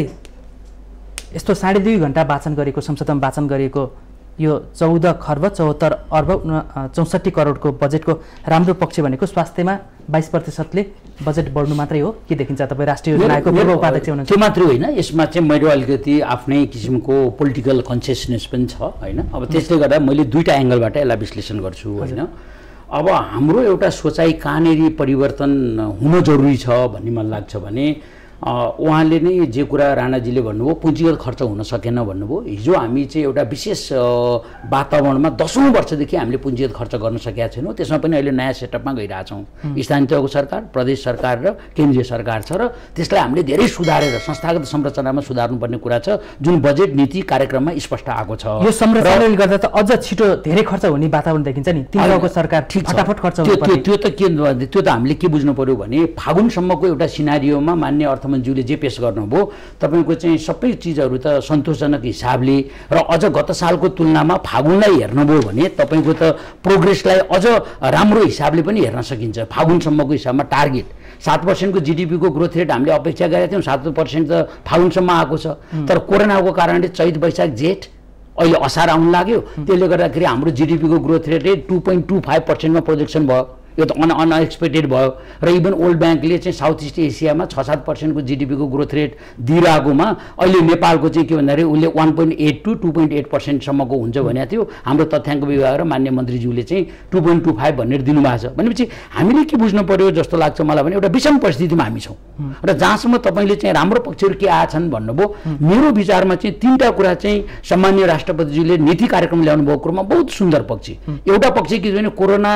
यस्तो साढे दुई घन्टा वाचन गरेको, संसदमा वाचन गरेको यो चौध खर्ब चौहत्तर अर्ब चौसठी करोडको बजेटको राम्रो पक्ष भनेको स्वास्थ्यमा बाइस प्रतिशतले बजेट बढ्नु मात्रै हो के देखिन्छ? तपाईँ राष्ट्रिय योजना आयोगको पूर्व उपाध्यक्ष हुनुहुन्छ। त्यो मात्रै होइन, यसमा चाहिँ मेरो अलिकति आफ्नै किसिमको पोलिटिकल कन्सियसनेस पनि छ होइन। अब त्यसले गर्दा मैले दुईवटा एङ्गलबाट यसलाई विश्लेषण गर्छु होइन। अब हाम्रो एउटा सोचाइ कहाँनिर परिवर्तन हुन जरुरी छ भन्ने मलाई लाग्छ भने उहाँले नै जे कुरा राणाजीले भन्नुभयो पुँजीगत खर्च हुन सकेन भन्नुभयो। हिजो हामी चाहिँ एउटा विशेष वातावरणमा दसौँ वर्षदेखि हामीले पुँजीगत खर्च गर्न सकेका छैनौँ। त्यसमा पनि अहिले नयाँ सेटअपमा गइरहेछौँ। स्थानीय तहको सरकार, प्रदेश सरकार र केन्द्रीय सरकार छ र त्यसलाई हामीले धेरै सुधारेर संस्थागत संरचनामा सुधार्नुपर्ने कुरा छ, जुन बजेट नीति कार्यक्रममा स्पष्ट आएको छ। यो संरचनाले गर्दा त अझ छिटो धेरै खर्च हुने वातावरण देखिन्छ नि। तीन तहको सरकार फटाफट खर्च त्यो त्यो त के त्यो त हामीले के बुझ्नु पर्यो भने फागुनसम्मको एउटा सिनारियोमा मान्य अर्थमन्त्रीले जे पेश गर्नुभयो तपाईँको चाहिँ सबै चिजहरू त सन्तोषजनक हिसाबले र अझ गत सालको तुलनामा फागुनलाई हेर्नुभयो भने तपाईँको त प्रोग्रेसलाई अझ राम्रो हिसाबले पनि हेर्न सकिन्छ। फागुनसम्मको हिसाबमा टार्गेट सात पर्सेन्टको जिडिपीको ग्रोथ रेट हामीले अपेक्षा गरेका थियौँ, सात पर्सेन्ट त फागुनसम्म आएको छ। तर कोरोनाको कारणले चैत वैशाख जेठ अहिले असार आउनु लाग्यो, त्यसले गर्दाखेरि हाम्रो जिडिपीको growth rate two point two five पर्सेन्टमा प्रोजेक्सन भयो। यो त अन अनएक्सपेक्टेड भयो र इभन वर्ल्ड ब्याङ्कले चाहिँ साउथ इस्ट एसियामा छ सात पर्सेन्टको जिडिपीको ग्रोथ रेट दिइरहेकोमा अहिले नेपालको चाहिँ के भन्दाखेरि उसले one point eight to two point eight पर्सेन्टसम्मको हुन्छ भनेको थियो। हाम्रो तथ्याङ्क विभाग र मान्य मन्त्रीज्यूले चाहिँ टू पोइन्ट टू फाइभ भनेर दिनुभएको छ। भनेपछि हामीले के बुझ्नु पर्यो जस्तो लाग्छ मलाई भने एउटा विषम परिस्थितिमा हामी छौँ र जहाँसम्म तपाईँले चाहिँ राम्रो पक्षहरू के आएछन् भन्नुभयो, मेरो विचारमा चाहिँ तिनवटा कुरा चाहिँ सम्मान्य राष्ट्रपतिज्यूले नीति कार्यक्रम ल्याउनु भएको कुरोमा बहुत सुन्दर पक्ष। एउटा पक्ष के भने कोरोना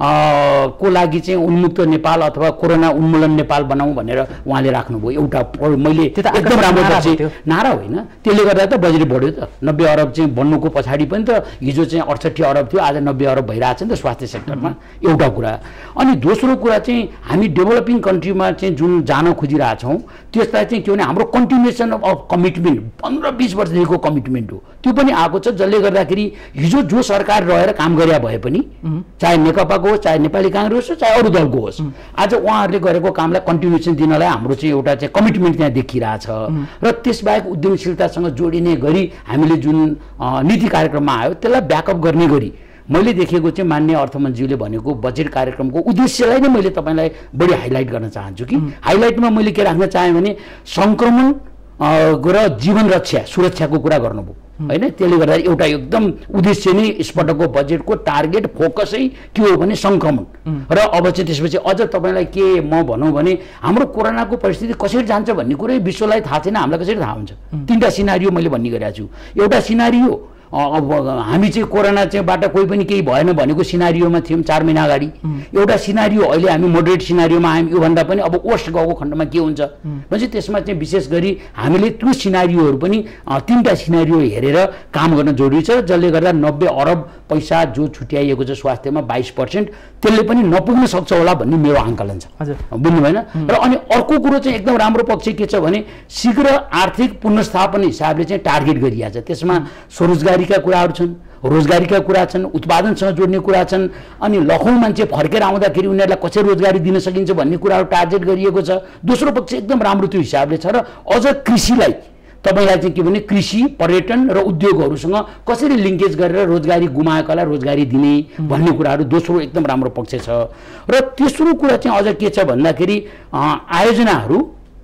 को लागि चाहिँ उन्मुक्त नेपाल अथवा कोरोना उन्मूलन नेपाल बनाऊ भनेर उहाँले राख्नुभयो। एउटा मैले एकदम राम्रो पक्ष नारा होइन, त्यसले गर्दा त बजेट बढ्यो त। नब्बे अरब चाहिँ बन्नुको पछाडि पनि त हिजो चाहिँ अडसट्ठी अरब थियो, आज नब्बे अरब भइरहेको छ नि त स्वास्थ्य सेक्टरमा, एउटा कुरा। अनि दोस्रो कुरा चाहिँ हामी डेभलपिङ कन्ट्रीमा चाहिँ जुन जान खोजिरहेछौँ त्यसलाई चाहिँ के भने हाम्रो कन्टिन्युएसन अफ कमिटमेन्ट पन्ध्र बिस वर्षदेखिको कमिटमेन्ट हो, त्यो पनि आएको छ। जसले गर्दाखेरि हिजो जो सरकार रहेर काम गरे भए पनि चाहे नेकपाको होस् चाहे नेपाली काङ्ग्रेस होस् चाहे अरू दलको होस्, आज उहाँहरूले गरेको कामलाई कन्टिन्युएसन दिनलाई हाम्रो चाहिँ एउटा चाहिँ कमिटमेन्ट त्यहाँ देखिरहेछ। र त्यसबाहेक उद्यमशीलतासँग जोडिने गरी हामीले जुन नीति कार्यक्रममा आयो त्यसलाई ब्याकअप गर्ने गरी मैले देखेको चाहिँ मान्य अर्थमन्त्रीले भनेको बजेट कार्यक्रमको उद्देश्यलाई नै मैले तपाईँलाई बढी हाइलाइट गर्न चाहन्छु कि हाइलाइटमा मैले के राख्न चाहेँ भने सङ्क्रमण र जीवन रक्षा सुरक्षाको कुरा गर्नुभयो होइन। त्यसले गर्दा एउटा एकदम उद्देश्य नै स्पटको बजेटको टार्गेट फोकसै के हो भने सङ्क्रमण र अब चाहिँ त्यसपछि अझ तपाईँलाई के म भनौँ भने हाम्रो कोरोनाको परिस्थिति कसरी जान्छ भन्ने कुरै विश्वलाई थाहा छैन, हामीलाई कसरी थाहा हुन्छ? तिनवटा सिनारियो मैले भनि गरेको छु। एउटा सिनारियो अब हामी चाहिँ कोरोना चाहिँ बाट कोही पनि केही भएन भनेको सिनारियोमा थियौँ चार महिना अगाडि। एउटा सिनारियो अहिले हामी मोडरेट सिनारियोमा आयौँ, योभन्दा पनि अब वर्स्ट गएको खण्डमा के हुन्छ भनेपछि त्यसमा चाहिँ विशेष गरी हामीले त्यो सिनारियोहरू पनि तिनवटा सिनारियो हेरेर काम गर्न जरुरी छ। जसले गर्दा नब्बे अरब पैसा जो छुट्याइएको छ स्वास्थ्यमा बाइस पर्सेन्ट त्यसले पनि नपुग्न सक्छ होला भन्ने मेरो आङ्कलन छ, बुझ्नु भएन? र अनि अर्को कुरो चाहिँ एकदम राम्रो पक्ष के छ भने शीघ्र आर्थिक पुनर्स्थापन हिसाबले चाहिँ टार्गेट गरिएको छ। त्यसमा स्वरोजगारीका कुराहरू छन्, रोजगारीका कुरा छन्, उत्पादनसँग जोड्ने कुरा छन्, अनि लखौँ मान्छे फर्केर आउँदाखेरि उनीहरूलाई कसरी रोजगारी दिन सकिन्छ भन्ने कुराहरू टार्गेट गरिएको छ। दोस्रो पक्ष एकदम राम्रो त्यो हिसाबले छ र अझ कृषिलाई तपाईँलाई चाहिँ के भने कृषि पर्यटन र उद्योगहरूसँग कसरी लिङ्केज गरेर रोजगारी गुमाएकालाई रोजगारी दिने भन्ने कुराहरू दोस्रो एकदम राम्रो पक्ष छ। र तेस्रो कुरा चाहिँ अझ के छ भन्दाखेरि आयोजनाहरू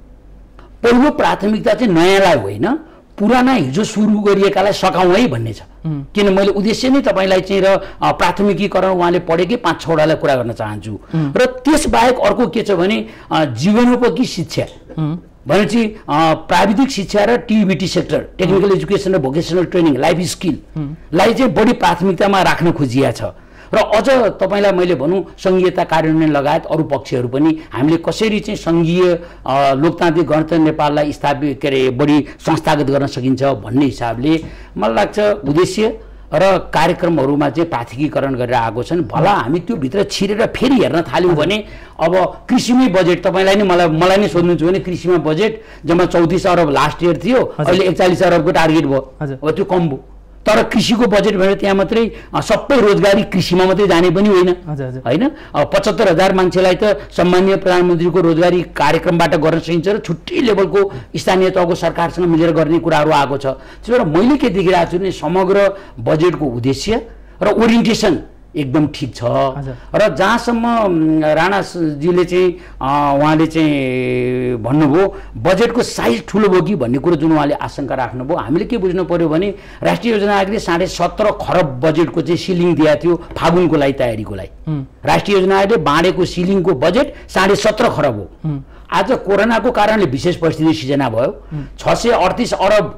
पहिलो प्राथमिकता चाहिँ नयाँलाई होइन, पुराना हिजो सुरु गरिएकालाई सकाउँ है भन्ने छ। किन मैले उद्देश्य नै तपाईँलाई चाहिँ र प्राथमिकीकरण उहाँले पढेकै पाँच छवटालाई कुरा गर्न चाहन्छु। र त्यसबाहेक अर्को के छ भने जीवनोपयोगी शिक्षा भनेपछि प्राविधिक शिक्षा र टिबिटी सेक्टर टेक्निकल एजुकेसन र भोकेसनल ट्रेनिङ लाइफ स्किललाई चाहिँ बढी प्राथमिकतामा राख्न खोजिया छ। र अझ तपाईँलाई मैले भनौँ सङ्घीयता कार्यान्वयन लगायत अरू पक्षहरू पनि हामीले कसरी चाहिँ सङ्घीय लोकतान्त्रिक गणतन्त्र नेपाललाई स्थापित के अरे बढी संस्थागत गर्न सकिन्छ भन्ने हिसाबले मलाई लाग्छ उद्देश्य र कार्यक्रमहरूमा चाहिँ प्राथमिकीकरण गरेर आएको छन्। भला हामी त्यो भित्र छिरेर फेरि हेर्न थाल्यौँ भने अब कृषिमै बजेट तपाईँलाई नै मलाई मलाई नै सोध्नुहुन्छ भने कृषिमा बजेट जम्मा चौतिस अरब लास्ट इयर थियो, अहिले एकचालिस अरबको टार्गेट भयो। अब त्यो कम भयो। तर कृषिको बजेट भनेर त्यहाँ मात्रै सबै रोजगारी कृषिमा मात्रै जाने पनि होइन होइन। पचहत्तर हजार मान्छेलाई त सम्मानीय प्रधानमन्त्रीको रोजगारी कार्यक्रमबाट गर्न सकिन्छ र छुट्टै लेभलको स्थानीय तहको सरकारसँग मिलेर गर्ने कुराहरू आएको छ। त्यसो भएर मैले के देखिरहेको छु भने समग्र बजेटको उद्देश्य र ओरिएन्टेसन एकदम ठिक छ। र जहाँसम्म राणाजीले चाहिँ उहाँले चाहिँ भन्नुभयो बजेटको साइज ठुलो भयो कि भन्ने कुरो जुन उहाँले आशंका राख्नुभयो, हामीले के बुझ्नु पर्यो भने राष्ट्रिय योजना आयोगले साढे सत्र खरब बजेटको चाहिँ सिलिङ दिएको थियो फागुनको लागि तयारीको लागि। राष्ट्रिय योजना आयोगले बाँडेको सिलिङको बजेट साढे सत्र खरब हो। आज कोरोनाको कारणले विशेष परिस्थिति सिर्जना भयो। छ सय अडतिस अरब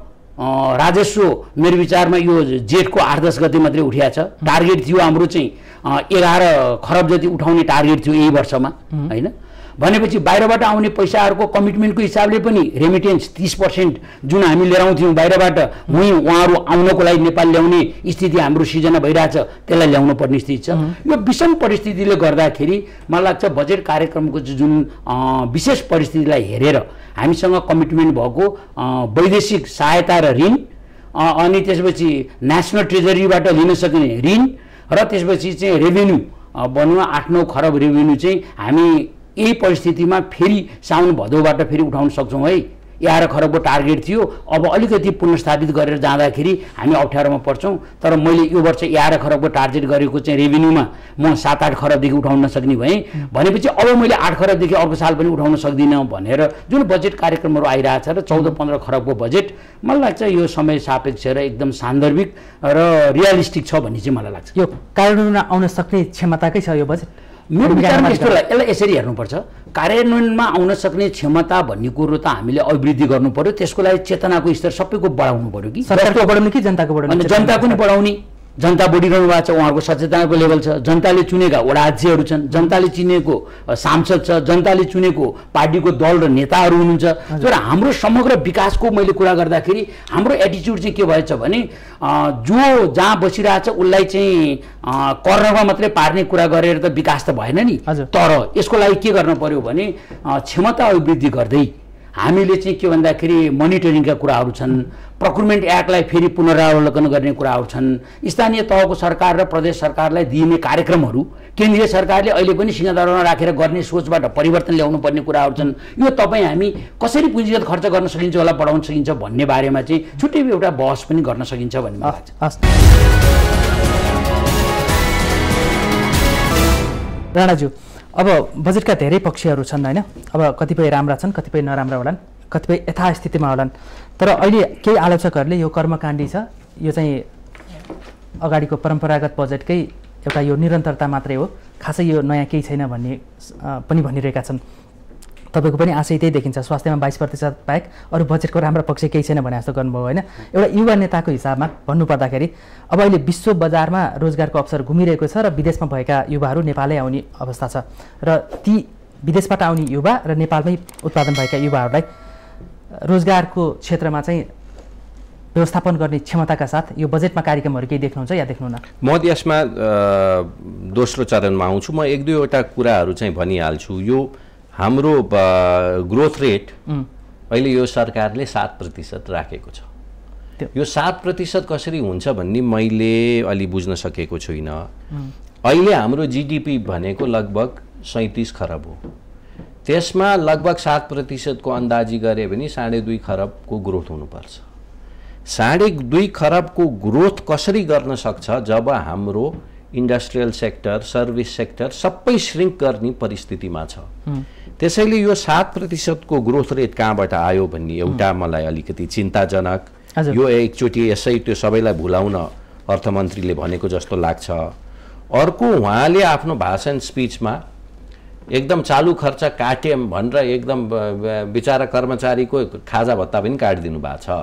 राजस्व मेरो विचारमा यो जेठको आठ दस गते मात्रै उठिया छ। टार्गेट थियो हाम्रो चाहिँ एघार खरब जति उठाउने टार्गेट थियो यही वर्षमा होइन। भनेपछि बाहिरबाट आउने पैसाहरूको कमिटमेन्टको हिसाबले पनि रेमिटेन्स तीस पर्सेन्ट जुन हामी लिएर आउँथ्यौँ बाहिरबाट वहीँ उहाँहरू आउनको लागि नेपाल ल्याउने स्थिति हाम्रो सिर्जना भइरहेछ, त्यसलाई ल्याउनु पर्ने स्थिति छ। यो विषम परिस्थितिले गर्दाखेरि मलाई लाग्छ बजेट कार्यक्रमको जुन विशेष परिस्थितिलाई हेरेर हामीसँग कमिटमेन्ट भएको वैदेशिक सहायता र ऋण अनि त्यसपछि नेसनल ट्रेजरीबाट लिन सक्ने ऋण र त्यसपछि चाहिँ रेभेन्यू भनौँ आठ नौ खरब रेभेन्यू चाहिँ हामी यही परिस्थितिमा फेरि साउन भदौबाट फेरि उठाउन सक्छौँ है। एघार खरबको टार्गेट थियो, अब अलिकति पुनर्स्थापित गरेर जाँदाखेरि हामी अप्ठ्यारोमा पर्छौँ। तर मैले यो वर्ष एघार खरबको टार्गेट गरेको चाहिँ रेभेन्यूमा म सात आठ खरबदेखि उठाउन नसक्ने भएँ भनेपछि अब मैले आठ खरबदेखि अर्को साल पनि उठाउन सक्दिनँ भनेर जुन बजेट कार्यक्रमहरू आइरहेछ र चौध पन्ध्र खरबको बजेट मलाई लाग्छ यो समय सापेक्ष र एकदम सान्दर्भिक र रियलिस्टिक छ भन्ने चाहिँ मलाई लाग्छ। यो कार्यान्वयनमा आउन सक्ने क्षमताकै छ यो बजेट मेरो विचारमा यस्तो यसलाई यसरी हेर्नुपर्छ। कार्यान्वयनमा आउन सक्ने क्षमता भन्ने कुरो त हामीले अभिवृद्धि गर्नु पर्यो, त्यसको लागि चेतनाको स्तर सबैको बढाउनु पर्यो कि सरकारको बढाउने कि जनताको बढाउने। अनि जनताको नि बढाउने, जनता बढिरहनु भएको छ, उहाँहरूको सचेतनाको लेभल छ। जनताले चुनेका वडा अध्यक्षहरू छन्, जनताले चिनेको सांसद छ, जनताले चुनेको पार्टीको दल र नेताहरू हुनुहुन्छ। तर हाम्रो समग्र विकासको मैले कुरा गर्दाखेरि हाम्रो एटिच्युड चाहिँ के भएछ भने जो जहाँ बसिरहेछ उसलाई चाहिँ कर्णमा मात्रै पार्ने कुरा गरेर त विकास त भएन नि। तर यसको लागि के गर्न पर्यो भने क्षमता अभिवृद्धि गर्दै हामीले चाहिँ के भन्दाखेरि मोनिटरिङका कुराहरू छन्, प्रोक्युरमेन्ट एक्टलाई फेरि पुनरावलोकन गर्ने कुराहरू छन्, स्थानीय तहको सरकार र प्रदेश सरकारलाई दिइने कार्यक्रमहरू केन्द्रीय सरकारले अहिले पनि सिंहदरबारमा राखेर गर्ने सोचबाट परिवर्तन ल्याउनु पर्ने कुराहरू छन्। यो तपाईँ हामी कसरी पुँजीगत खर्च गर्न सकिन्छ होला बढाउन सकिन्छ भन्ने बारेमा चाहिँ छुट्टै एउटा बहस पनि गर्न सकिन्छ भन्ने मलाई लाग्छ। राणाज्यू, अब बजेटका धेरै पक्षहरू छन् होइन, अब कतिपय राम्रा छन्, कतिपय नराम्रा होलान्, कतिपय यथास्थितिमा होलान्। तर अहिले केही आलोचकहरूले यो कर्मकाण्डी छ, यो चाहिँ अगाडिको परम्परागत बजेटकै एउटा यो निरन्तरता मात्रै हो, खासै यो नयाँ केही छैन भन्ने पनि भनिरहेका छन्। तपाईँको पनि आशय त्यही देखिन्छ, स्वास्थ्यमा बाइस प्रतिशत बाहेक अरू बजेटको राम्रो पक्ष केही छैन भने जस्तो गर्नुभयो होइन। एउटा युवा नेताको हिसाबमा भन्नुपर्दाखेरि अब अहिले विश्व बजारमा रोजगारको अवसर घुमिरहेको छ र विदेशमा भएका युवाहरू नेपालै आउने अवस्था छ र ती विदेशबाट आउने युवा र नेपालमै उत्पादन भएका युवाहरूलाई रोजगारको क्षेत्रमा चाहिँ व्यवस्थापन गर्ने क्षमताका साथ यो बजेटमा कार्यक्रमहरू केही देख्नुहुन्छ या देख्नुहुन्न? म यसमा दोस्रो चरणमा आउँछु। म एक दुईवटा कुराहरू चाहिँ भनिहाल्छु। यो हाम्रो ग्रोथ रेट अहिले यो सरकारले सात प्रतिशत राखेको छ। यो सात प्रतिशत कसरी हुन्छ भन्ने मैले अलि बुझ्न सकेको छुइनँ। अहिले हाम्रो जिडिपी भनेको लगभग सैँतिस खरब हो, त्यसमा लगभग सात प्रतिशतको अन्दाजी गरे भने साढे दुई खरबको ग्रोथ हुनुपर्छ। साढे दुई खरबको ग्रोथ कसरी गर्न सक्छ जब हाम्रो इन्डस्ट्रियल सेक्टर, सर्भिस सेक्टर सबै श्रिङ्क गर्ने परिस्थितिमा छ। त्यसैले यो सात प्रतिशतको ग्रोथ रेट कहाँबाट आयो भन्ने एउटा मलाई अलिकति चिन्ताजनक। यो एकचोटि यसै त्यो सबैलाई भुलाउन अर्थमन्त्रीले भनेको जस्तो लाग्छ। अर्को, उहाँले आफ्नो भाषण स्पिचमा एकदम चालु खर्च काट्यौँ भनेर एकदम बिचारा कर्मचारीको खाजा भत्ता पनि काटिदिनु भएको छ।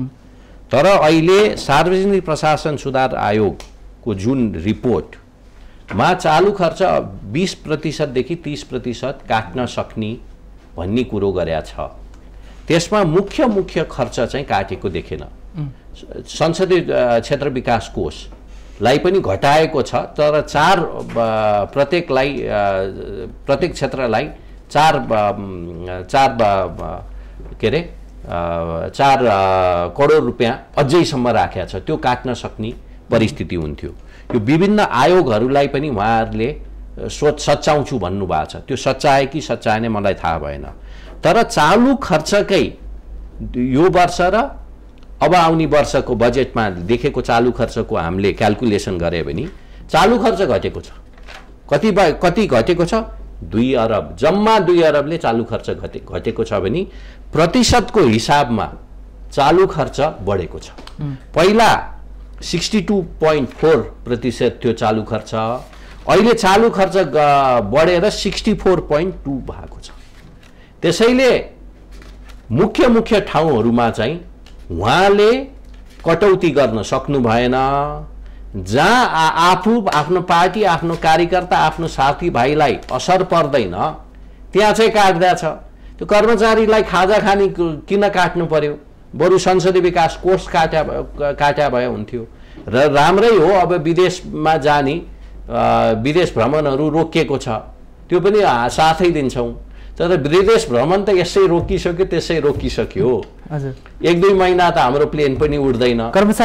तर अहिले सार्वजनिक प्रशासन सुधार आयोगको जुन रिपोर्टमा चालु खर्च बीस प्रतिशतदेखि तीस प्रतिशत काट्न सक्ने भन्ने कुरो गरेका छ। त्यसमा मुख्य मुख्य खर्च चाहिँ काटेको देखेन। संसदीय क्षेत्र विकास कोष लाई पनि घटाएको छ, तर चार प्रत्येकलाई प्रत्येक क्षेत्रलाई चार चार के अरे चार करोड रुपियाँ अझैसम्म राखेको छ, त्यो काट्न सक्ने परिस्थिति हुन्थ्यो। यो विभिन्न आयोगहरूलाई पनि उहाँहरूले सोच सच्याउँछु भन्नुभएको छ, त्यो सच्याए कि सच्याएन मलाई थाहा भएन। तर चालु खर्चकै यो वर्ष र अब आउने वर्षको बजेटमा देखेको चालु खर्चको हामीले क्याल्कुलेसन गरे भने चालु खर्च घटेको छ। कति कति घटेको छ? दुई अरब, जम्मा दुई अरबले चालु खर्च घटे घटेको छ भने प्रतिशतको हिसाबमा चालु खर्च बढेको छ। पहिला सिक्सटी टू पोइन्ट फोर प्रतिशत थियो चालु खर्च, अहिले चालु खर्च बढेर सिक्सटी फोर पोइन्ट टू भएको छ। त्यसैले मुख्य मुख्य ठाउँहरूमा चाहिँ उहाँले कटौती गर्न सक्नु भएन। जहाँ आफू आफ्नो पार्टी आफ्नो कार्यकर्ता आफ्नो साथीभाइलाई असर पर्दैन त्यहाँ चाहिँ काट्दा छ। त्यो कर्मचारीलाई खाजा खाने किन काट्नु पर्यो? बरु संसदीय विकास कोष काट्या काट्या भए हुन्थ्यो। र राम्रै हो, अब विदेशमा जाने विदेश भ्रमणहरू रोकिएको छ, त्यो पनि साथै दिन्छौँ। तर विदेश भ्रमण त यसै रोकिसक्यो त्यसै रोकिसक्यो। एक दुई महिना त हाम्रो प्लेन पनि उड्दैन।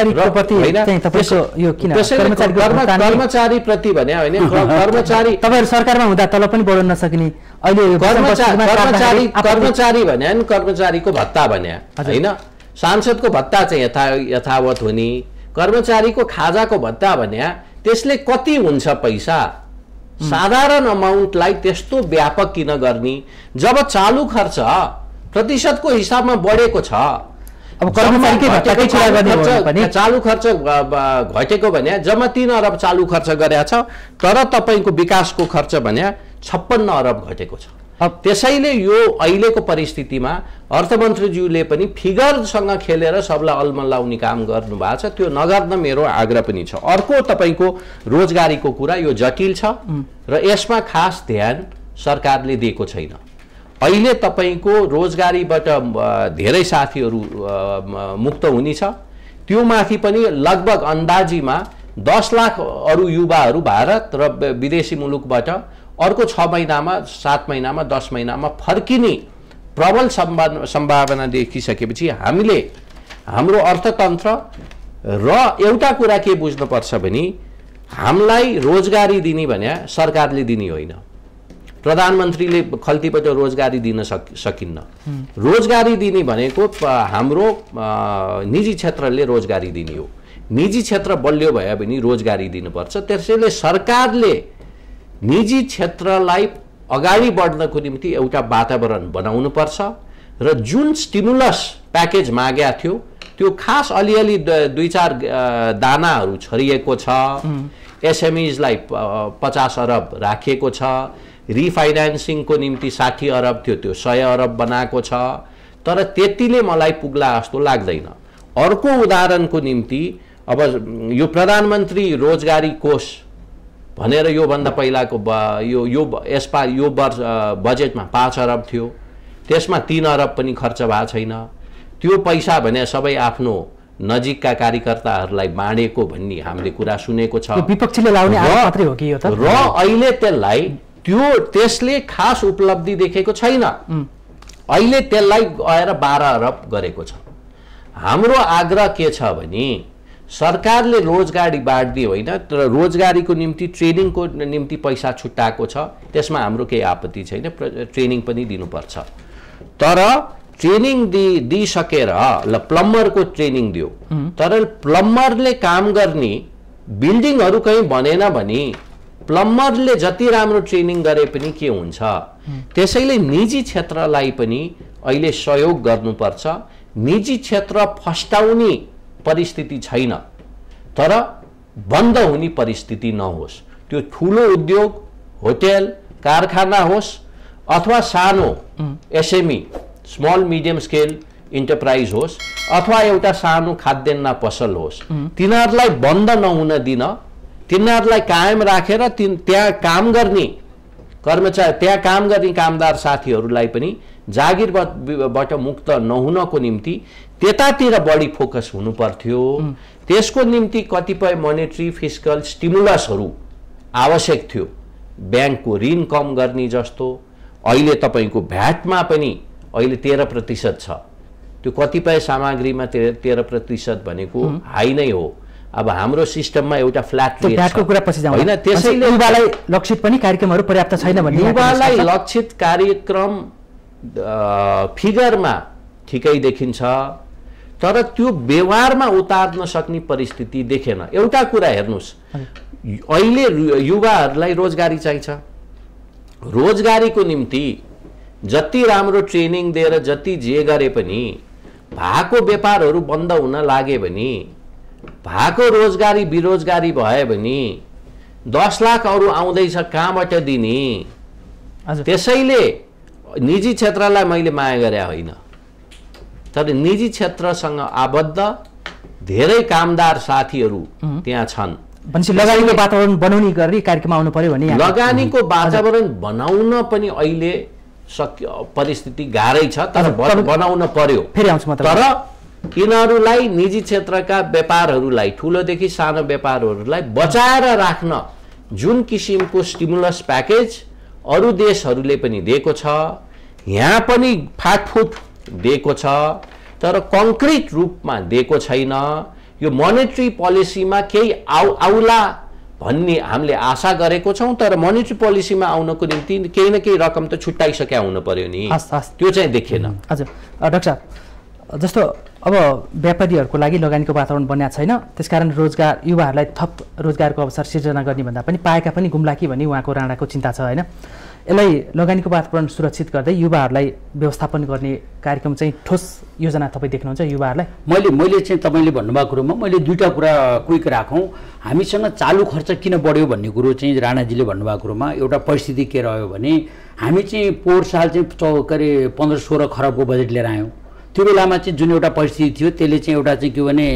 कर्मचारी प्रति भने होइन, कर्मचारी तपाईहरु सरकारमा हुँदा तलब पनि बढाउन नसकिने, अहिले कर्मचारी कर्मचारी भने कर्मचारीको भत्ता भने होइन, सांसदको भत्ता चाहिँ यथा यथावत हुने, कर्मचारीको खाजाको भत्ता भने त्यसले कति हुन्छ पैसा? साधारण अमाउन्टलाई त्यस्तो व्यापक किन गर्ने? जब चालु खर्च प्रतिशतको हिसाबमा बढेको छ, अब कर्मचारीकै भत्ताकै कुरा गर्ने हो भने चालु खर्च घटेको भने जम्मा तीन अरब चालु खर्च गरेको छ, तर तपाईको विकासको खर्च भने छप्पन्न अरब घटेको छ। त्यसैले यो अहिलेको परिस्थितिमा अर्थमन्त्रीज्यूले पनि फिगरसँग खेलेर सबलाई अल्मल्लाउने काम गर्नुभएको छ, त्यो नगर्न मेरो आग्रह पनि छ। अर्को तपाईको रोजगारीको कुरा, यो जटिल छ र यसमा खास ध्यान सरकारले दिएको छैन। अहिले तपाईको रोजगारीबाट धेरै साथीहरू मुक्त हुनेछ, त्यो माथि पनि लगभग अन्दाजीमा दस लाख अरू युवाहरू भारत र विदेशी मुलुकबाट अर्को छ महिनामा सात महिनामा दस महिनामा फर्किने प्रबल सम्भावना देखिसकेपछि हामीले हाम्रो अर्थतन्त्र र एउटा कुरा के बुझ्नुपर्छ भने हामीलाई रोजगारी दिने भने सरकारले दिने होइन, प्रधानमन्त्रीले खल्तीबाट रोजगारी दिन सक सकिन्न। रोजगारी दिने भनेको हाम्रो निजी क्षेत्रले रोजगारी दिने हो। निजी क्षेत्र बलियो भयो भने रोजगारी दिनुपर्छ। त्यसैले सरकारले निजी क्षेत्रलाई अगाडि बढ्नको निम्ति एउटा वातावरण बनाउनु पर्छ र जुन स्टिमुलस प्याकेज मागेको थियो त्यो खास अलिअलि दुई चार दानाहरू छरिएको छ। एसएमईजलाई पचास अरब राखिएको छ, रिफाइनेन्सिङको निम्ति साठी अरब थियो त्यो सय अरब बनाएको छ, तर त्यतिले मलाई पुग्ला जस्तो लाग्दैन। अर्को उदाहरणको निम्ति अब यो प्रधानमन्त्री रोजगारी कोष भनेर योभन्दा पहिलाको यो यो यसपा यो वर्ष बजेटमा पाँच अरब थियो, त्यसमा तीन अरब पनि खर्च भएको छैन। त्यो पैसा भने सबै आफ्नो नजिकका कार्यकर्ताहरूलाई बाँडेको भन्ने हामीले कुरा सुनेको छ। विपक्षीले लाउने आरोप मात्रै हो कि यो त? र अहिले त्यसलाई त्यो त्यसले खास उपलब्धि देखेको छैन। अहिले त्यसलाई गएर बाह्र अरब गरेको छ। हाम्रो आग्रह के छ भने सरकारले रोजगारी बाँड्दी होइन, तर रोजगारीको निम्ति ट्रेनिङको निम्ति पैसा छुट्याएको छ, त्यसमा हाम्रो केही आपत्ति छैन, ट्रेनिङ पनि दिनुपर्छ। तर ट्रेनिङ दि दिइसकेर ल प्लम्बरको ट्रेनिङ दियो, तर प्लम्बरले काम गर्ने बिल्डिङहरू कहीँ बनेन भने प्लम्बरले जति राम्रो ट्रेनिङ गरे पनि के हुन्छ? त्यसैले निजी क्षेत्रलाई पनि अहिले सहयोग गर्नुपर्छ। निजी क्षेत्र फस्टाउने परिस्थिति छैन, तर बन्द हुने परिस्थिति नहोस्। त्यो ठुलो उद्योग, होटेल, कारखाना होस् अथवा सानो SME small medium scale enterprise होस् अथवा एउटा सानो खाद्यान्न पसल होस्, तिनीहरूलाई बन्द नहुन दिन, तिनीहरूलाई कायम राखेर तिन त्यहाँ काम गर्ने कर्मचारी त्यहाँ काम गर्ने कामदार साथीहरूलाई पनि जागिरबाट मुक्त नहुनको निम्ति त्यतातिर बढी फोकस हुनु पर्थ्यो। त्यसको निम्ति कतिपय मोनेटरी फिस्कल स्टिमुलसहरू आवश्यक थियो। ब्याङ्कको ऋण कम गर्ने जस्तो, अहिले तपाईँको भ्याटमा पनि अहिले तेह्र प्रतिशत छ। त्यो कतिपय सामग्रीमा तेह्र प्रतिशत भनेको हाई नै हो। अब हाम्रो सिस्टममा एउटा फ्ल्याट रेट भ्याटको कुरा पछि जाउँ होइन, त्यसैले युवालाई लक्षित पनि कार्यक्रमहरू पर्याप्त छैन भन्ने युवालाई लक्षित कार्यक्रम फिगरमा ठिकै देखिन्छ, तर त्यो व्यवहारमा उतार्न सक्ने परिस्थिति देखेन। एउटा कुरा हेर्नुहोस्, अहिले युवाहरूलाई रोजगारी चाहिन्छ। रोजगारीको निम्ति जति राम्रो ट्रेनिङ दिएर जति जे गरे पनि भएको व्यापारहरू बन्द हुन लागे भने, भएको रोजगारी बेरोजगारी भयो भने दस लाख अरू आउँदैछ, कहाँबाट दिने? त्यसैले निजी क्षेत्रलाई मैले माया गरे होइन, तर निजी क्षेत्रसँग आबद्ध धेरै कामदार साथीहरू त्यहाँ छन्। लगानीको वातावरण बनाउने गरी कार्यक्रम आउनु पर्यो भने लगानीको वातावरण बनाउन पनि अहिले सक्य परिस्थिति गाह्रै छ, तर बनाउन पर्यो। फेरि आउँछु म तर यिनीहरूलाई निजी क्षेत्रका व्यापारहरूलाई, ठुलोदेखि सानो व्यापारहरूलाई बचाएर राख्न जुन किसिमको स्टिमुलस प्याकेज अरू देशहरूले पनि दिएको छ, यहाँ पनि फाटफुट दिएको छ, तर कङ्क्रिट रूपमा दिएको छैन। यो मोनेटरी पोलिसीमा केही आउ आउला भन्ने हामीले आशा गरेको छौँ, तर मोनेटरी पोलिसीमा आउनको निम्ति केही न केही रकम त छुट्याइसक्या हुनु पर्यो नि, त्यो चाहिँ देखिएन। हजुर डाक्टर साहब, जस्तो अब व्यापारीहरूको लागि लगानीको वातावरण बनिएको छैन, त्यसकारण रोजगार युवाहरूलाई थप रोजगारको अवसर सिर्जना गर्ने भन्दा पनि पाएका पनि गुम्ला कि भन्ने उहाँको राणाको चिन्ता छ होइन। यसलाई लगानीको वातावरण सुरक्षित गर्दै युवाहरूलाई व्यवस्थापन गर्ने कार्यक्रम चाहिँ ठोस योजना तपाईँ देख्नुहुन्छ युवाहरूलाई? मैले मैले चाहिँ तपाईँले भन्नुभएको कुरोमा मैले दुईवटा कुरा क्विक राखौँ। हामीसँग चालु खर्च किन बढ्यो भन्ने कुरो चाहिँ राणाजीले भन्नुभएको कुरोमा एउटा परिस्थिति के रह्यो भने, हामी चाहिँ पोहोर साल चाहिँ चौ के अरे पन्ध्र सोह्र खरबको बजेट लिएर आयौँ। त्यो बेलामा चाहिँ जुन एउटा परिस्थिति थियो त्यसले चाहिँ एउटा चाहिँ के भने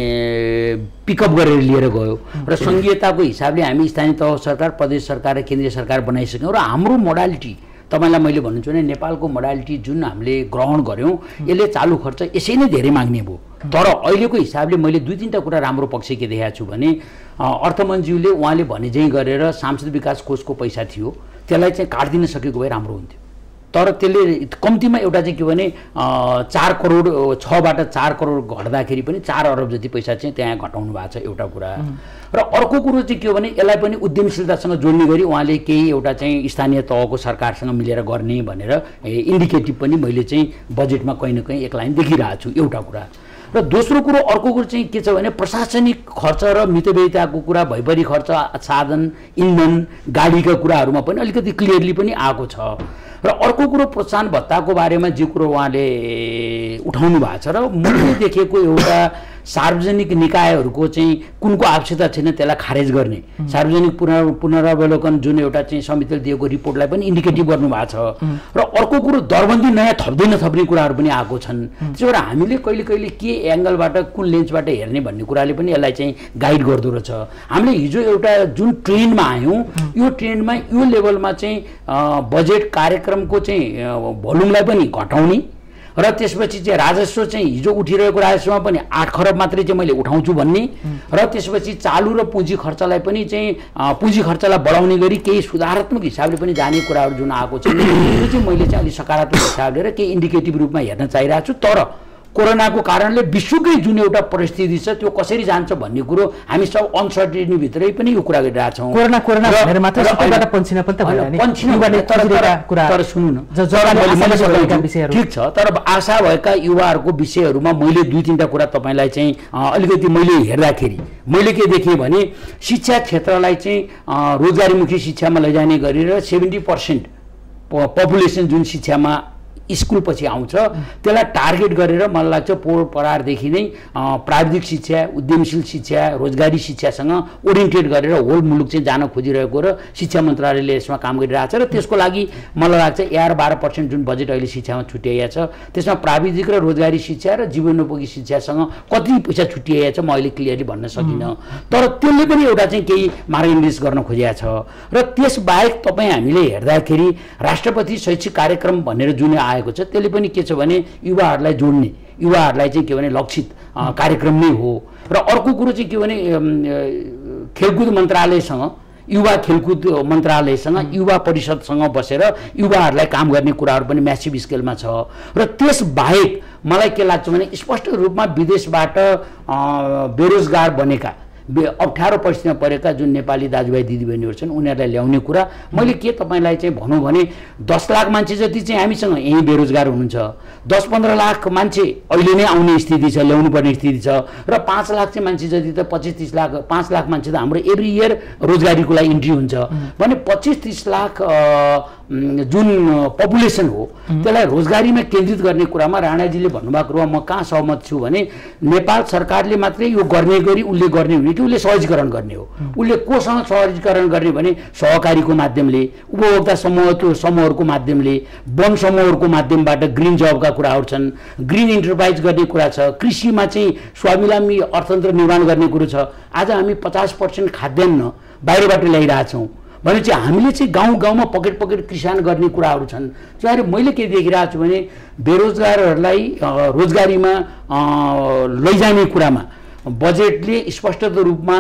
पिकअप गरेर लिएर गयो र सङ्घीयताको हिसाबले हामी स्थानीय तह सरकार, प्रदेश सरकार र केन्द्रीय सरकार बनाइसक्यौँ। र हाम्रो मोडालिटी तपाईँलाई मैले भन्नुहुन्छ भने नेपालको मोडालिटी जुन हामीले ग्रहण गऱ्यौँ यसले चालु खर्च यसै नै धेरै माग्ने भयो। तर अहिलेको हिसाबले मैले दुई तिनवटा कुरा राम्रो पक्ष के देखाएको छु भने, अर्थमन्त्रीले उहाँले भने चाहिँ गरेर सांसद विकास कोषको पैसा थियो त्यसलाई चाहिँ काटिदिन सकेको भए राम्रो हुन्थ्यो। तर त्यसले कम्तीमा एउटा चाहिँ के भने चार करोड छबाट चार करोड घट्दाखेरि पनि चार अरब जति पैसा चाहिँ त्यहाँ घटाउनु भएको छ एउटा कुरा। र अर्को कुरो चाहिँ के हो भने यसलाई पनि उद्यमशीलतासँग जोड्ने गरी उहाँले केही एउटा चाहिँ स्थानीय तहको सरकारसँग मिलेर गर्ने भनेर इन्डिकेटिभ पनि मैले चाहिँ बजेटमा कहीँ न कहीँ एक लाइन देखिरहेको छु एउटा कुरा। र दोस्रो कुरो अर्को कुरो चाहिँ के छ भने प्रशासनिक खर्च र मितव्ययिताको कुरा, भैपरी खर्च, साधन, इन्धन, गाडीका कुराहरूमा पनि अलिकति क्लियरली पनि आएको छ। र अर्को कुरो प्रोत्साहन भत्ताको बारेमा जे कुरो उहाँले उठाउनु भएको छ र मैले देखेको एउटा सार्वजनिक निकायहरूको चाहिँ कुनको आवश्यकता छैन त्यसलाई खारेज गर्ने सार्वजनिक पुनर् पुनरावलोकन जुन एउटा चाहिँ समितिले दिएको रिपोर्टलाई पनि इन्डिकेटिभ गर्नुभएको छ। र अर्को कुरो दरबन्दी नयाँ थप्दै नथप्ने कुराहरू पनि आएको छन्। त्यसो भएर हामीले कहिले कहिले के एङ्गलबाट कुन लेन्सबाट हेर्ने भन्ने कुराले पनि यसलाई चाहिँ गाइड गर्दो रहेछ। हामीले हिजो एउटा जुन ट्रेन्डमा आयौँ यो ट्रेन्डमा यो लेभलमा चाहिँ बजेट कार्यक्रमको चाहिँ भोल्युमलाई पनि घटाउने र त्यसपछि चाहिँ राजस्व चाहिँ हिजो उठिरहेको राजस्वमा पनि आठ खरब मात्रै चाहिँ मैले उठाउँछु भन्ने र त्यसपछि चालु र पुँजी खर्चलाई पनि चाहिँ पुँजी खर्चलाई बढाउने गरी केही सुधारात्मक हिसाबले पनि जाने कुराहरू जुन आएको छ त्यो चाहिँ मैले चाहिँ अलिक सकारात्मक हिसाबले र केही इन्डिकेटिभ रूपमा हेर्न चाहिरहेको छु। तर कोरोनाको कारणले विश्वकै जुन एउटा परिस्थिति छ त्यो कसरी जान्छ भन्ने कुरो हामी सब अनसर्टेनिटी भित्रै पनि यो कुरा गरिरहेछौँ। कोरोना कोरोना भनेर मात्र सबैबाट पन्छिन पनि त भएन नि, तर सुन्नु न, ठिक छ, तर आशा भएका युवाहरूको विषयहरूमा मैले दुई तिनवटा कुरा तपाईँलाई चाहिँ अलिकति मैले हेर्दाखेरि मैले के देखेँ भने शिक्षा क्षेत्रलाई चाहिँ रोजगारीमुखी शिक्षामा लैजाने गरेर सेभेन्टी पर्सेन्ट पपुलेसन जुन शिक्षामा स्कुल पछि आउँछ त्यसलाई टार्गेट गरेर मलाई लाग्छ पोहोर परारदेखि नै प्राविधिक शिक्षा, उद्यमशील शिक्षा, रोजगारी शिक्षासँग ओरिएन्टेड गरेर होल मुलुक चाहिँ जान खोजिरहेको र शिक्षा मन्त्रालयले यसमा काम गरिरहेको छ। र त्यसको लागि मलाई लाग्छ एघार बाह्र पर्सेन्ट जुन बजेट अहिले शिक्षामा छुट्याइएको छ त्यसमा प्राविधिक र रोजगारी शिक्षा र जीवनोपयोगी शिक्षासँग कति पैसा छुट्याइएको छ म अहिले क्लियरली भन्न सकिनँ। तर त्यसले पनि एउटा चाहिँ केही मार्गनिर्देश गर्न खोजिएको छ। र त्यसबाहेक तपाईँ हामीले हेर्दाखेरि राष्ट्रपति शैक्षिक कार्यक्रम भनेर जुन आएको छ त्यसले पनि के छ भने युवाहरूलाई जोड्ने युवाहरूलाई चाहिँ के भने लक्षित कार्यक्रम नै हो। र अर्को कुरो चाहिँ के भने खेलकुद मन्त्रालयसँग युवा खेलकुद मन्त्रालयसँग युवा परिषदसँग बसेर युवाहरूलाई काम गर्ने कुराहरू पनि म्यासिभ स्केलमा छ। र त्यसबाहेक मलाई के लाग्छ भने स्पष्ट रूपमा विदेशबाट बेरोजगार बनेका अप्ठ्यारो परिस्थितिमा परेका जुन नेपाली दाजुभाइ दिदीबहिनीहरू छन् उनीहरूलाई ल्याउने कुरा मैले के तपाईँलाई चाहिँ भनौँ भने दस लाख मान्छे जति चाहिँ हामीसँग यहीँ बेरोजगार हुनुहुन्छ, दस पन्ध्र लाख मान्छे अहिले नै आउने स्थिति छ, ल्याउनु पर्ने स्थिति छ, र पाँच लाख चाहिँ मान्छे जति त पच्चिस तिस लाख पाँच लाख मान्छे त हाम्रो एभ्री इयर रोजगारीको लागि इन्ट्री हुन्छ भने पच्चिस तिस लाख जुन पपुलेसन हो त्यसलाई रोजगारीमा केन्द्रित गर्ने कुरामा राणाजीले भन्नुभएको कुरामा म कहाँ सहमत छु भने नेपाल सरकारले मात्रै यो गर्ने गरी उसले गर्ने हुने कि उसले सहजीकरण गर्ने हो। उसले कोसँग सहजीकरण गर्ने भने सहकारीको माध्यमले, उपभोक्ता समूह समूहहरूको माध्यमले, वन समूहहरूको माध्यमबाट ग्रिन जबका कुराहरू छन्, ग्रिन इन्टरप्राइज गर्ने कुरा छ, कृषिमा चाहिँ स्वावलम्बी अर्थतन्त्र निर्माण गर्ने कुरो छ। आज हामी पचास पर्सेन्ट खाद्यान्न बाहिरबाट ल्याइरहेछौँ भने चाहिँ हामीले चाहिँ गाउँ गाउँमा पकेट पकेट किसान गर्ने कुराहरू छन्। चाहिँ मैले के देखिरहेको छु भने बेरोजगारहरूलाई रोजगारीमा लैजाने कुरामा बजेटले स्पष्ट रूपमा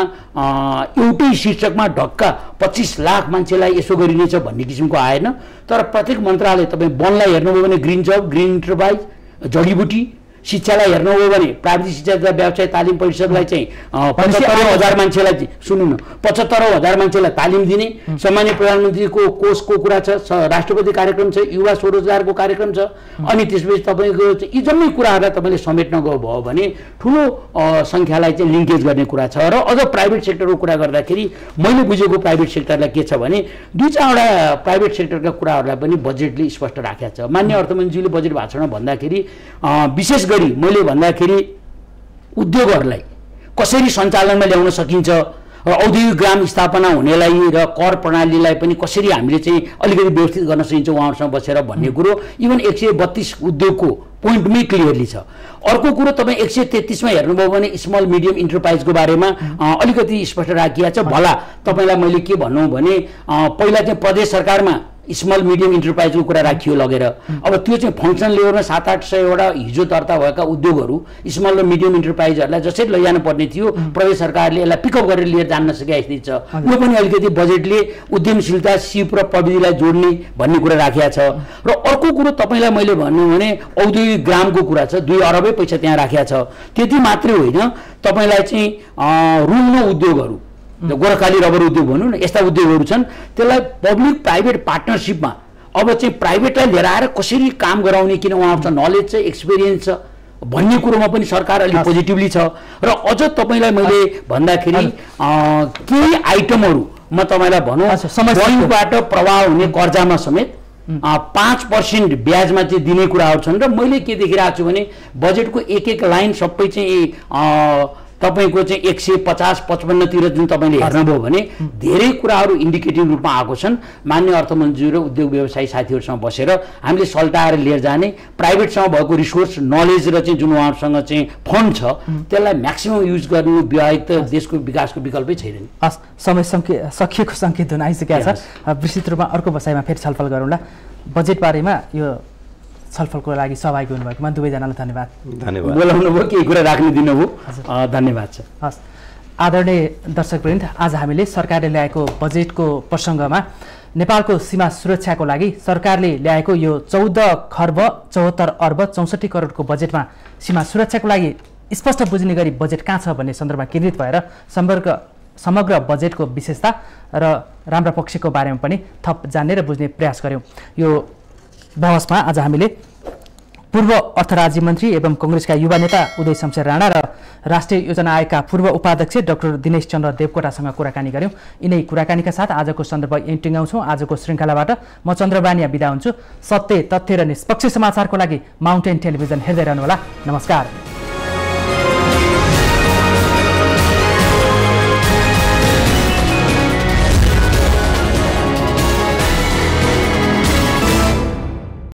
एउटै शीर्षकमा ढक्का पच्चिस लाख मान्छेलाई यसो गरिनेछ भन्ने किसिमको आएन। तर प्रत्येक मन्त्रालय तपाईँ वनलाई हेर्नुभयो भने ग्रिन जब, ग्रिन इन्टरप्राइज, जडीबुटी, शिक्षालाई हेर्नुभयो भने प्राविधिक शिक्षा तथा व्यवसाय तालिम परिषदलाई चाहिँ पचहत्तर हजार मान्छेलाई सुन्नु न पचहत्तर हजार मान्छेलाई तालिम दिने, सामान्य प्रधानमन्त्रीको कोषको कुरा छ, राष्ट्रपति कार्यक्रम छ, युवा स्वरोजगारको कार्यक्रम छ, अनि त्यसपछि तपाईँको यी जम्मै कुराहरूलाई तपाईँले समेट्न गयो भयो भने ठुलो सङ्ख्यालाई चाहिँ लिङ्केज गर्ने कुरा छ। र अझ प्राइभेट सेक्टरको कुरा गर्दाखेरि मैले बुझेको प्राइभेट सेक्टरलाई के छ भने दुई चारवटा प्राइभेट सेक्टरका कुराहरूलाई पनि बजेटले स्पष्ट राखेको छ। मान्य अर्थमन्त्रीले बजेट भाषणमा भन्दाखेरि विशेष गरी मैले भन्दाखेरि उद्योगहरूलाई कसरी सञ्चालनमा ल्याउन सकिन्छ र औद्योगिक ग्राम स्थापना हुनेलाई र कर प्रणालीलाई पनि कसरी हामीले चाहिँ अलिकति व्यवस्थित गर्न सकिन्छ उहाँहरूसँग बसेर भन्ने कुरो इभन एक सय बत्तीस उद्योगको पोइन्टमै क्लियरली छ। अर्को कुरो तपाईँ एक सय तेत्तिसमा हेर्नुभयो भने स्मल मिडियम इन्टरप्राइजको बारेमा अलिकति स्पष्ट राखिएको छ। भला तपाईँलाई मैले के भन्नु भने पहिला चाहिँ प्रदेश सरकारमा स्मल मिडियम इन्टरप्राइजको कुरा राखियो लगेर, अब त्यो चाहिँ फङ्सन लेभलमा सात आठ सयवटा हिजो दर्ता भएका उद्योगहरू स्मल र मिडियम इन्टरप्राइजहरूलाई जसरी लैजानु पर्ने थियो प्रदेश सरकारले यसलाई पिकअप गरेर लिएर जान्न सकेका स्थिति छ। यो पनि अलिकति बजेटले उद्यमशीलता, सिप र प्रविधिलाई जोड्ने भन्ने कुरा राखेको छ। र अर्को कुरो तपाईँलाई मैले भन्नु भने औद्योगिक ग्रामको कुरा छ, दुई अरबै पैसा त्यहाँ राखेको छ। त्यति मात्रै होइन, तपाईँलाई चाहिँ रुल्न उद्योगहरू गोर्खाली रबर उद्योग भनौँ न, यस्ता उद्योगहरू छन्, त्यसलाई पब्लिक प्राइभेट पार्टनरसिपमा अब चाहिँ प्राइभेटलाई लिएर आएर कसरी काम गराउने, किन उहाँहरूसँग नलेज छ, एक्सपिरियन्स छ भन्ने कुरोमा पनि सरकार अलिक पोजिटिभली छ। र अझ तपाईँलाई मैले भन्दाखेरि केही आइटमहरू म तपाईँलाई भनौँ बैंकबाट प्रवाह हुने कर्जामा समेत पाँच पर्सेन्ट ब्याजमा चाहिँ दिने कुराहरू छन्। र मैले के देखिरहेको छु भने बजेटको एक एक लाइन सबै चाहिँ तपाईँको चाहिँ एक सय पचास पचपन्नतिर जुन तपाईँले हेर्नुभयो भने धेरै कुराहरू इन्डिकेटिभ रूपमा आएको छन्। मान्य अर्थमन्त्री र उद्योग व्यवसायी साथीहरूसँग बसेर हामीले सल्टाएर लिएर जाने, प्राइभेटसँग भएको रिसोर्स नलेज र चाहिँ जुन उहाँहरूसँग चाहिँ फन्ड छ त्यसलाई म्याक्सिमम युज गर्नु बाहेक त देशको विकासको विकल्पै छैन। हस्, समय सङ्के सकिएको सङ्केत हुन आइसकेको छ। विस्तृत रूपमा अर्को बसाइमा फेरि छलफल गरौँला। बजेट बारेमा यो छलफलको लागि सहभागी हुनुभएकोमा दुवैजनालाई धन्यवाद। धन्यवाद। बोलाउनु भयो, केही कुरा राख्नु दिनुभयो, धन्यवाद छ। हस्, आदरणीय दर्शकवृन्द, आज हामीले सरकारले ल्याएको बजेटको प्रसङ्गमा नेपालको सीमा सुरक्षाको लागि सरकारले ल्याएको यो चौध खर्ब चौहत्तर अर्ब चौसठी करोडको बजेटमा सीमा सुरक्षाको लागि स्पष्ट बुझ्ने गरी बजेट कहाँ छ भन्ने सन्दर्भमा केन्द्रित भएर समग्र समग्र बजेटको विशेषता र राम्रा पक्षको बारेमा पनि थप जान्ने र बुझ्ने प्रयास गऱ्यौँ। यो बहसमा आज हामीले पूर्व अर्थ राज्य मन्त्री एवं कङ्ग्रेसका युवा नेता उदय शमशेर राणा र राष्ट्रिय योजना आयोगका पूर्व उपाध्यक्ष डाक्टर दिनेश चन्द्र देवकोटासँग कुराकानी गऱ्यौँ। यिनै कुराकानीका साथ आजको सन्दर्भ यहीँ टुङ्ग्याउँछौँ। आजको श्रृङ्खलाबाट म चन्द्रबानिया बिदा हुन्छु। सत्य, तथ्य र निष्पक्ष समाचारको लागि माउन्टेन टेलिभिजन हेर्दै रहनुहोला। नमस्कार।